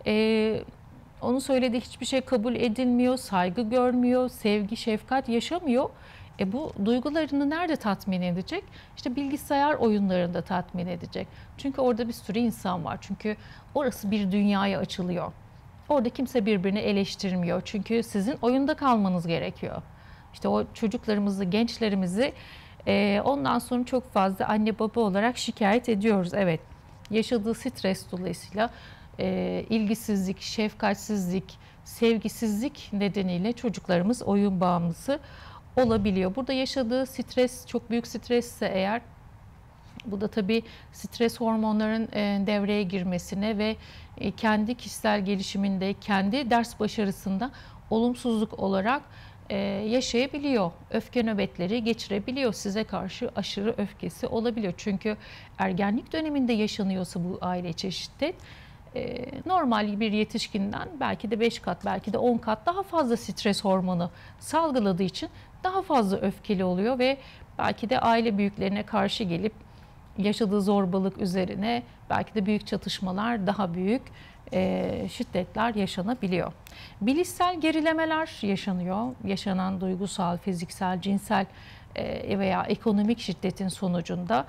onun söylediği hiçbir şey kabul edilmiyor, saygı görmüyor, sevgi, şefkat yaşamıyor. Bu duygularını nerede tatmin edecek? İşte bilgisayar oyunlarında tatmin edecek. Çünkü orada bir sürü insan var. Çünkü orası bir dünyaya açılıyor. Orada kimse birbirini eleştirmiyor. Çünkü sizin oyunda kalmanız gerekiyor. İşte o çocuklarımızı, gençlerimizi ondan sonra çok fazla anne baba olarak şikayet ediyoruz. Evet, yaşadığı stres dolayısıyla ilgisizlik, şefkatsizlik, sevgisizlik nedeniyle çocuklarımız oyun bağımlısı olabiliyor. Burada yaşadığı stres çok büyük stresse eğer, bu da tabii stres hormonların devreye girmesine ve kendi kişisel gelişiminde, kendi ders başarısında olumsuzluk olarak yaşayabiliyor. Öfke nöbetleri geçirebiliyor. Size karşı aşırı öfkesi olabiliyor. Çünkü ergenlik döneminde yaşanıyorsa bu aile içi şiddet, normal bir yetişkinden belki de 5 kat, belki de 10 kat daha fazla stres hormonu salgıladığı için daha fazla öfkeli oluyor ve belki de aile büyüklerine karşı gelip yaşadığı zorbalık üzerine belki de büyük çatışmalar, daha büyük şiddetler yaşanabiliyor. Bilişsel gerilemeler yaşanıyor. Yaşanan duygusal, fiziksel, cinsel veya ekonomik şiddetin sonucunda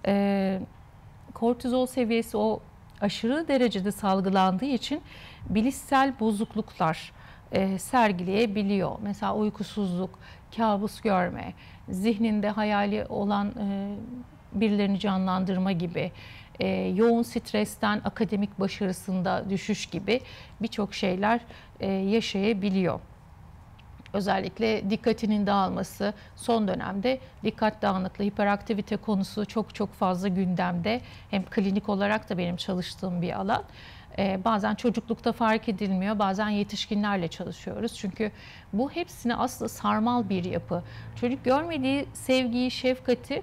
kortizol seviyesi o aşırı derecede salgılandığı için bilişsel bozukluklar sergileyebiliyor. Mesela uykusuzluk, kabus görme, zihninde hayali olan birilerini canlandırma gibi, yoğun stresten akademik başarısında düşüş gibi birçok şeyler yaşayabiliyor. Özellikle dikkatinin dağılması, son dönemde dikkat dağınıklığı, hiperaktivite konusu çok fazla gündemde. Hem klinik olarak da benim çalıştığım bir alan. Bazen çocuklukta fark edilmiyor, bazen yetişkinlerle çalışıyoruz. Çünkü bu hepsine aslında sarmal bir yapı. Çocuk görmediği sevgiyi, şefkati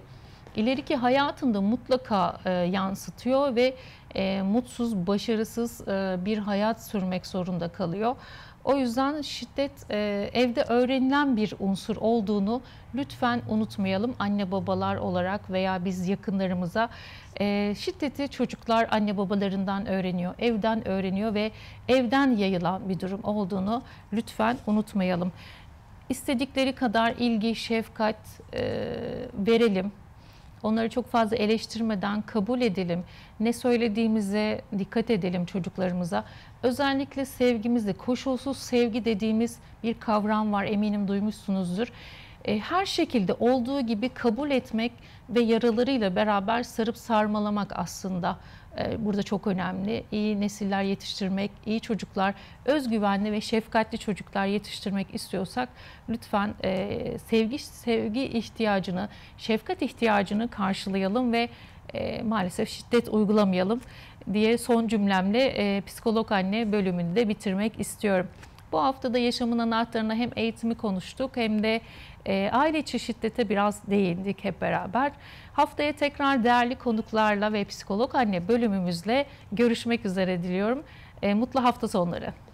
ileriki hayatında mutlaka yansıtıyor ve mutsuz, başarısız bir hayat sürmek zorunda kalıyor. O yüzden şiddet evde öğrenilen bir unsur olduğunu lütfen unutmayalım. Anne babalar olarak veya biz yakınlarımıza şiddeti çocuklar anne babalarından öğreniyor, evden öğreniyor ve evden yayılan bir durum olduğunu lütfen unutmayalım. İstedikleri kadar ilgi, şefkat verelim. Onları çok fazla eleştirmeden kabul edelim. Ne söylediğimize dikkat edelim çocuklarımıza. Özellikle sevgimizde koşulsuz sevgi dediğimiz bir kavram var. Eminim duymuşsunuzdur. Her şekilde olduğu gibi kabul etmek ve yaralarıyla beraber sarıp sarmalamak aslında burada çok önemli. İyi nesiller yetiştirmek, iyi çocuklar, özgüvenli ve şefkatli çocuklar yetiştirmek istiyorsak lütfen sevgi ihtiyacını, şefkat ihtiyacını karşılayalım ve maalesef şiddet uygulamayalım diye son cümlemle Psikolog Anne bölümünü de bitirmek istiyorum. Bu haftada yaşamın anahtarına hem eğitimi konuştuk hem de aile içi şiddete biraz değindik hep beraber. Haftaya tekrar değerli konuklarla ve Psikolog Anne bölümümüzle görüşmek üzere diliyorum. Mutlu hafta sonları.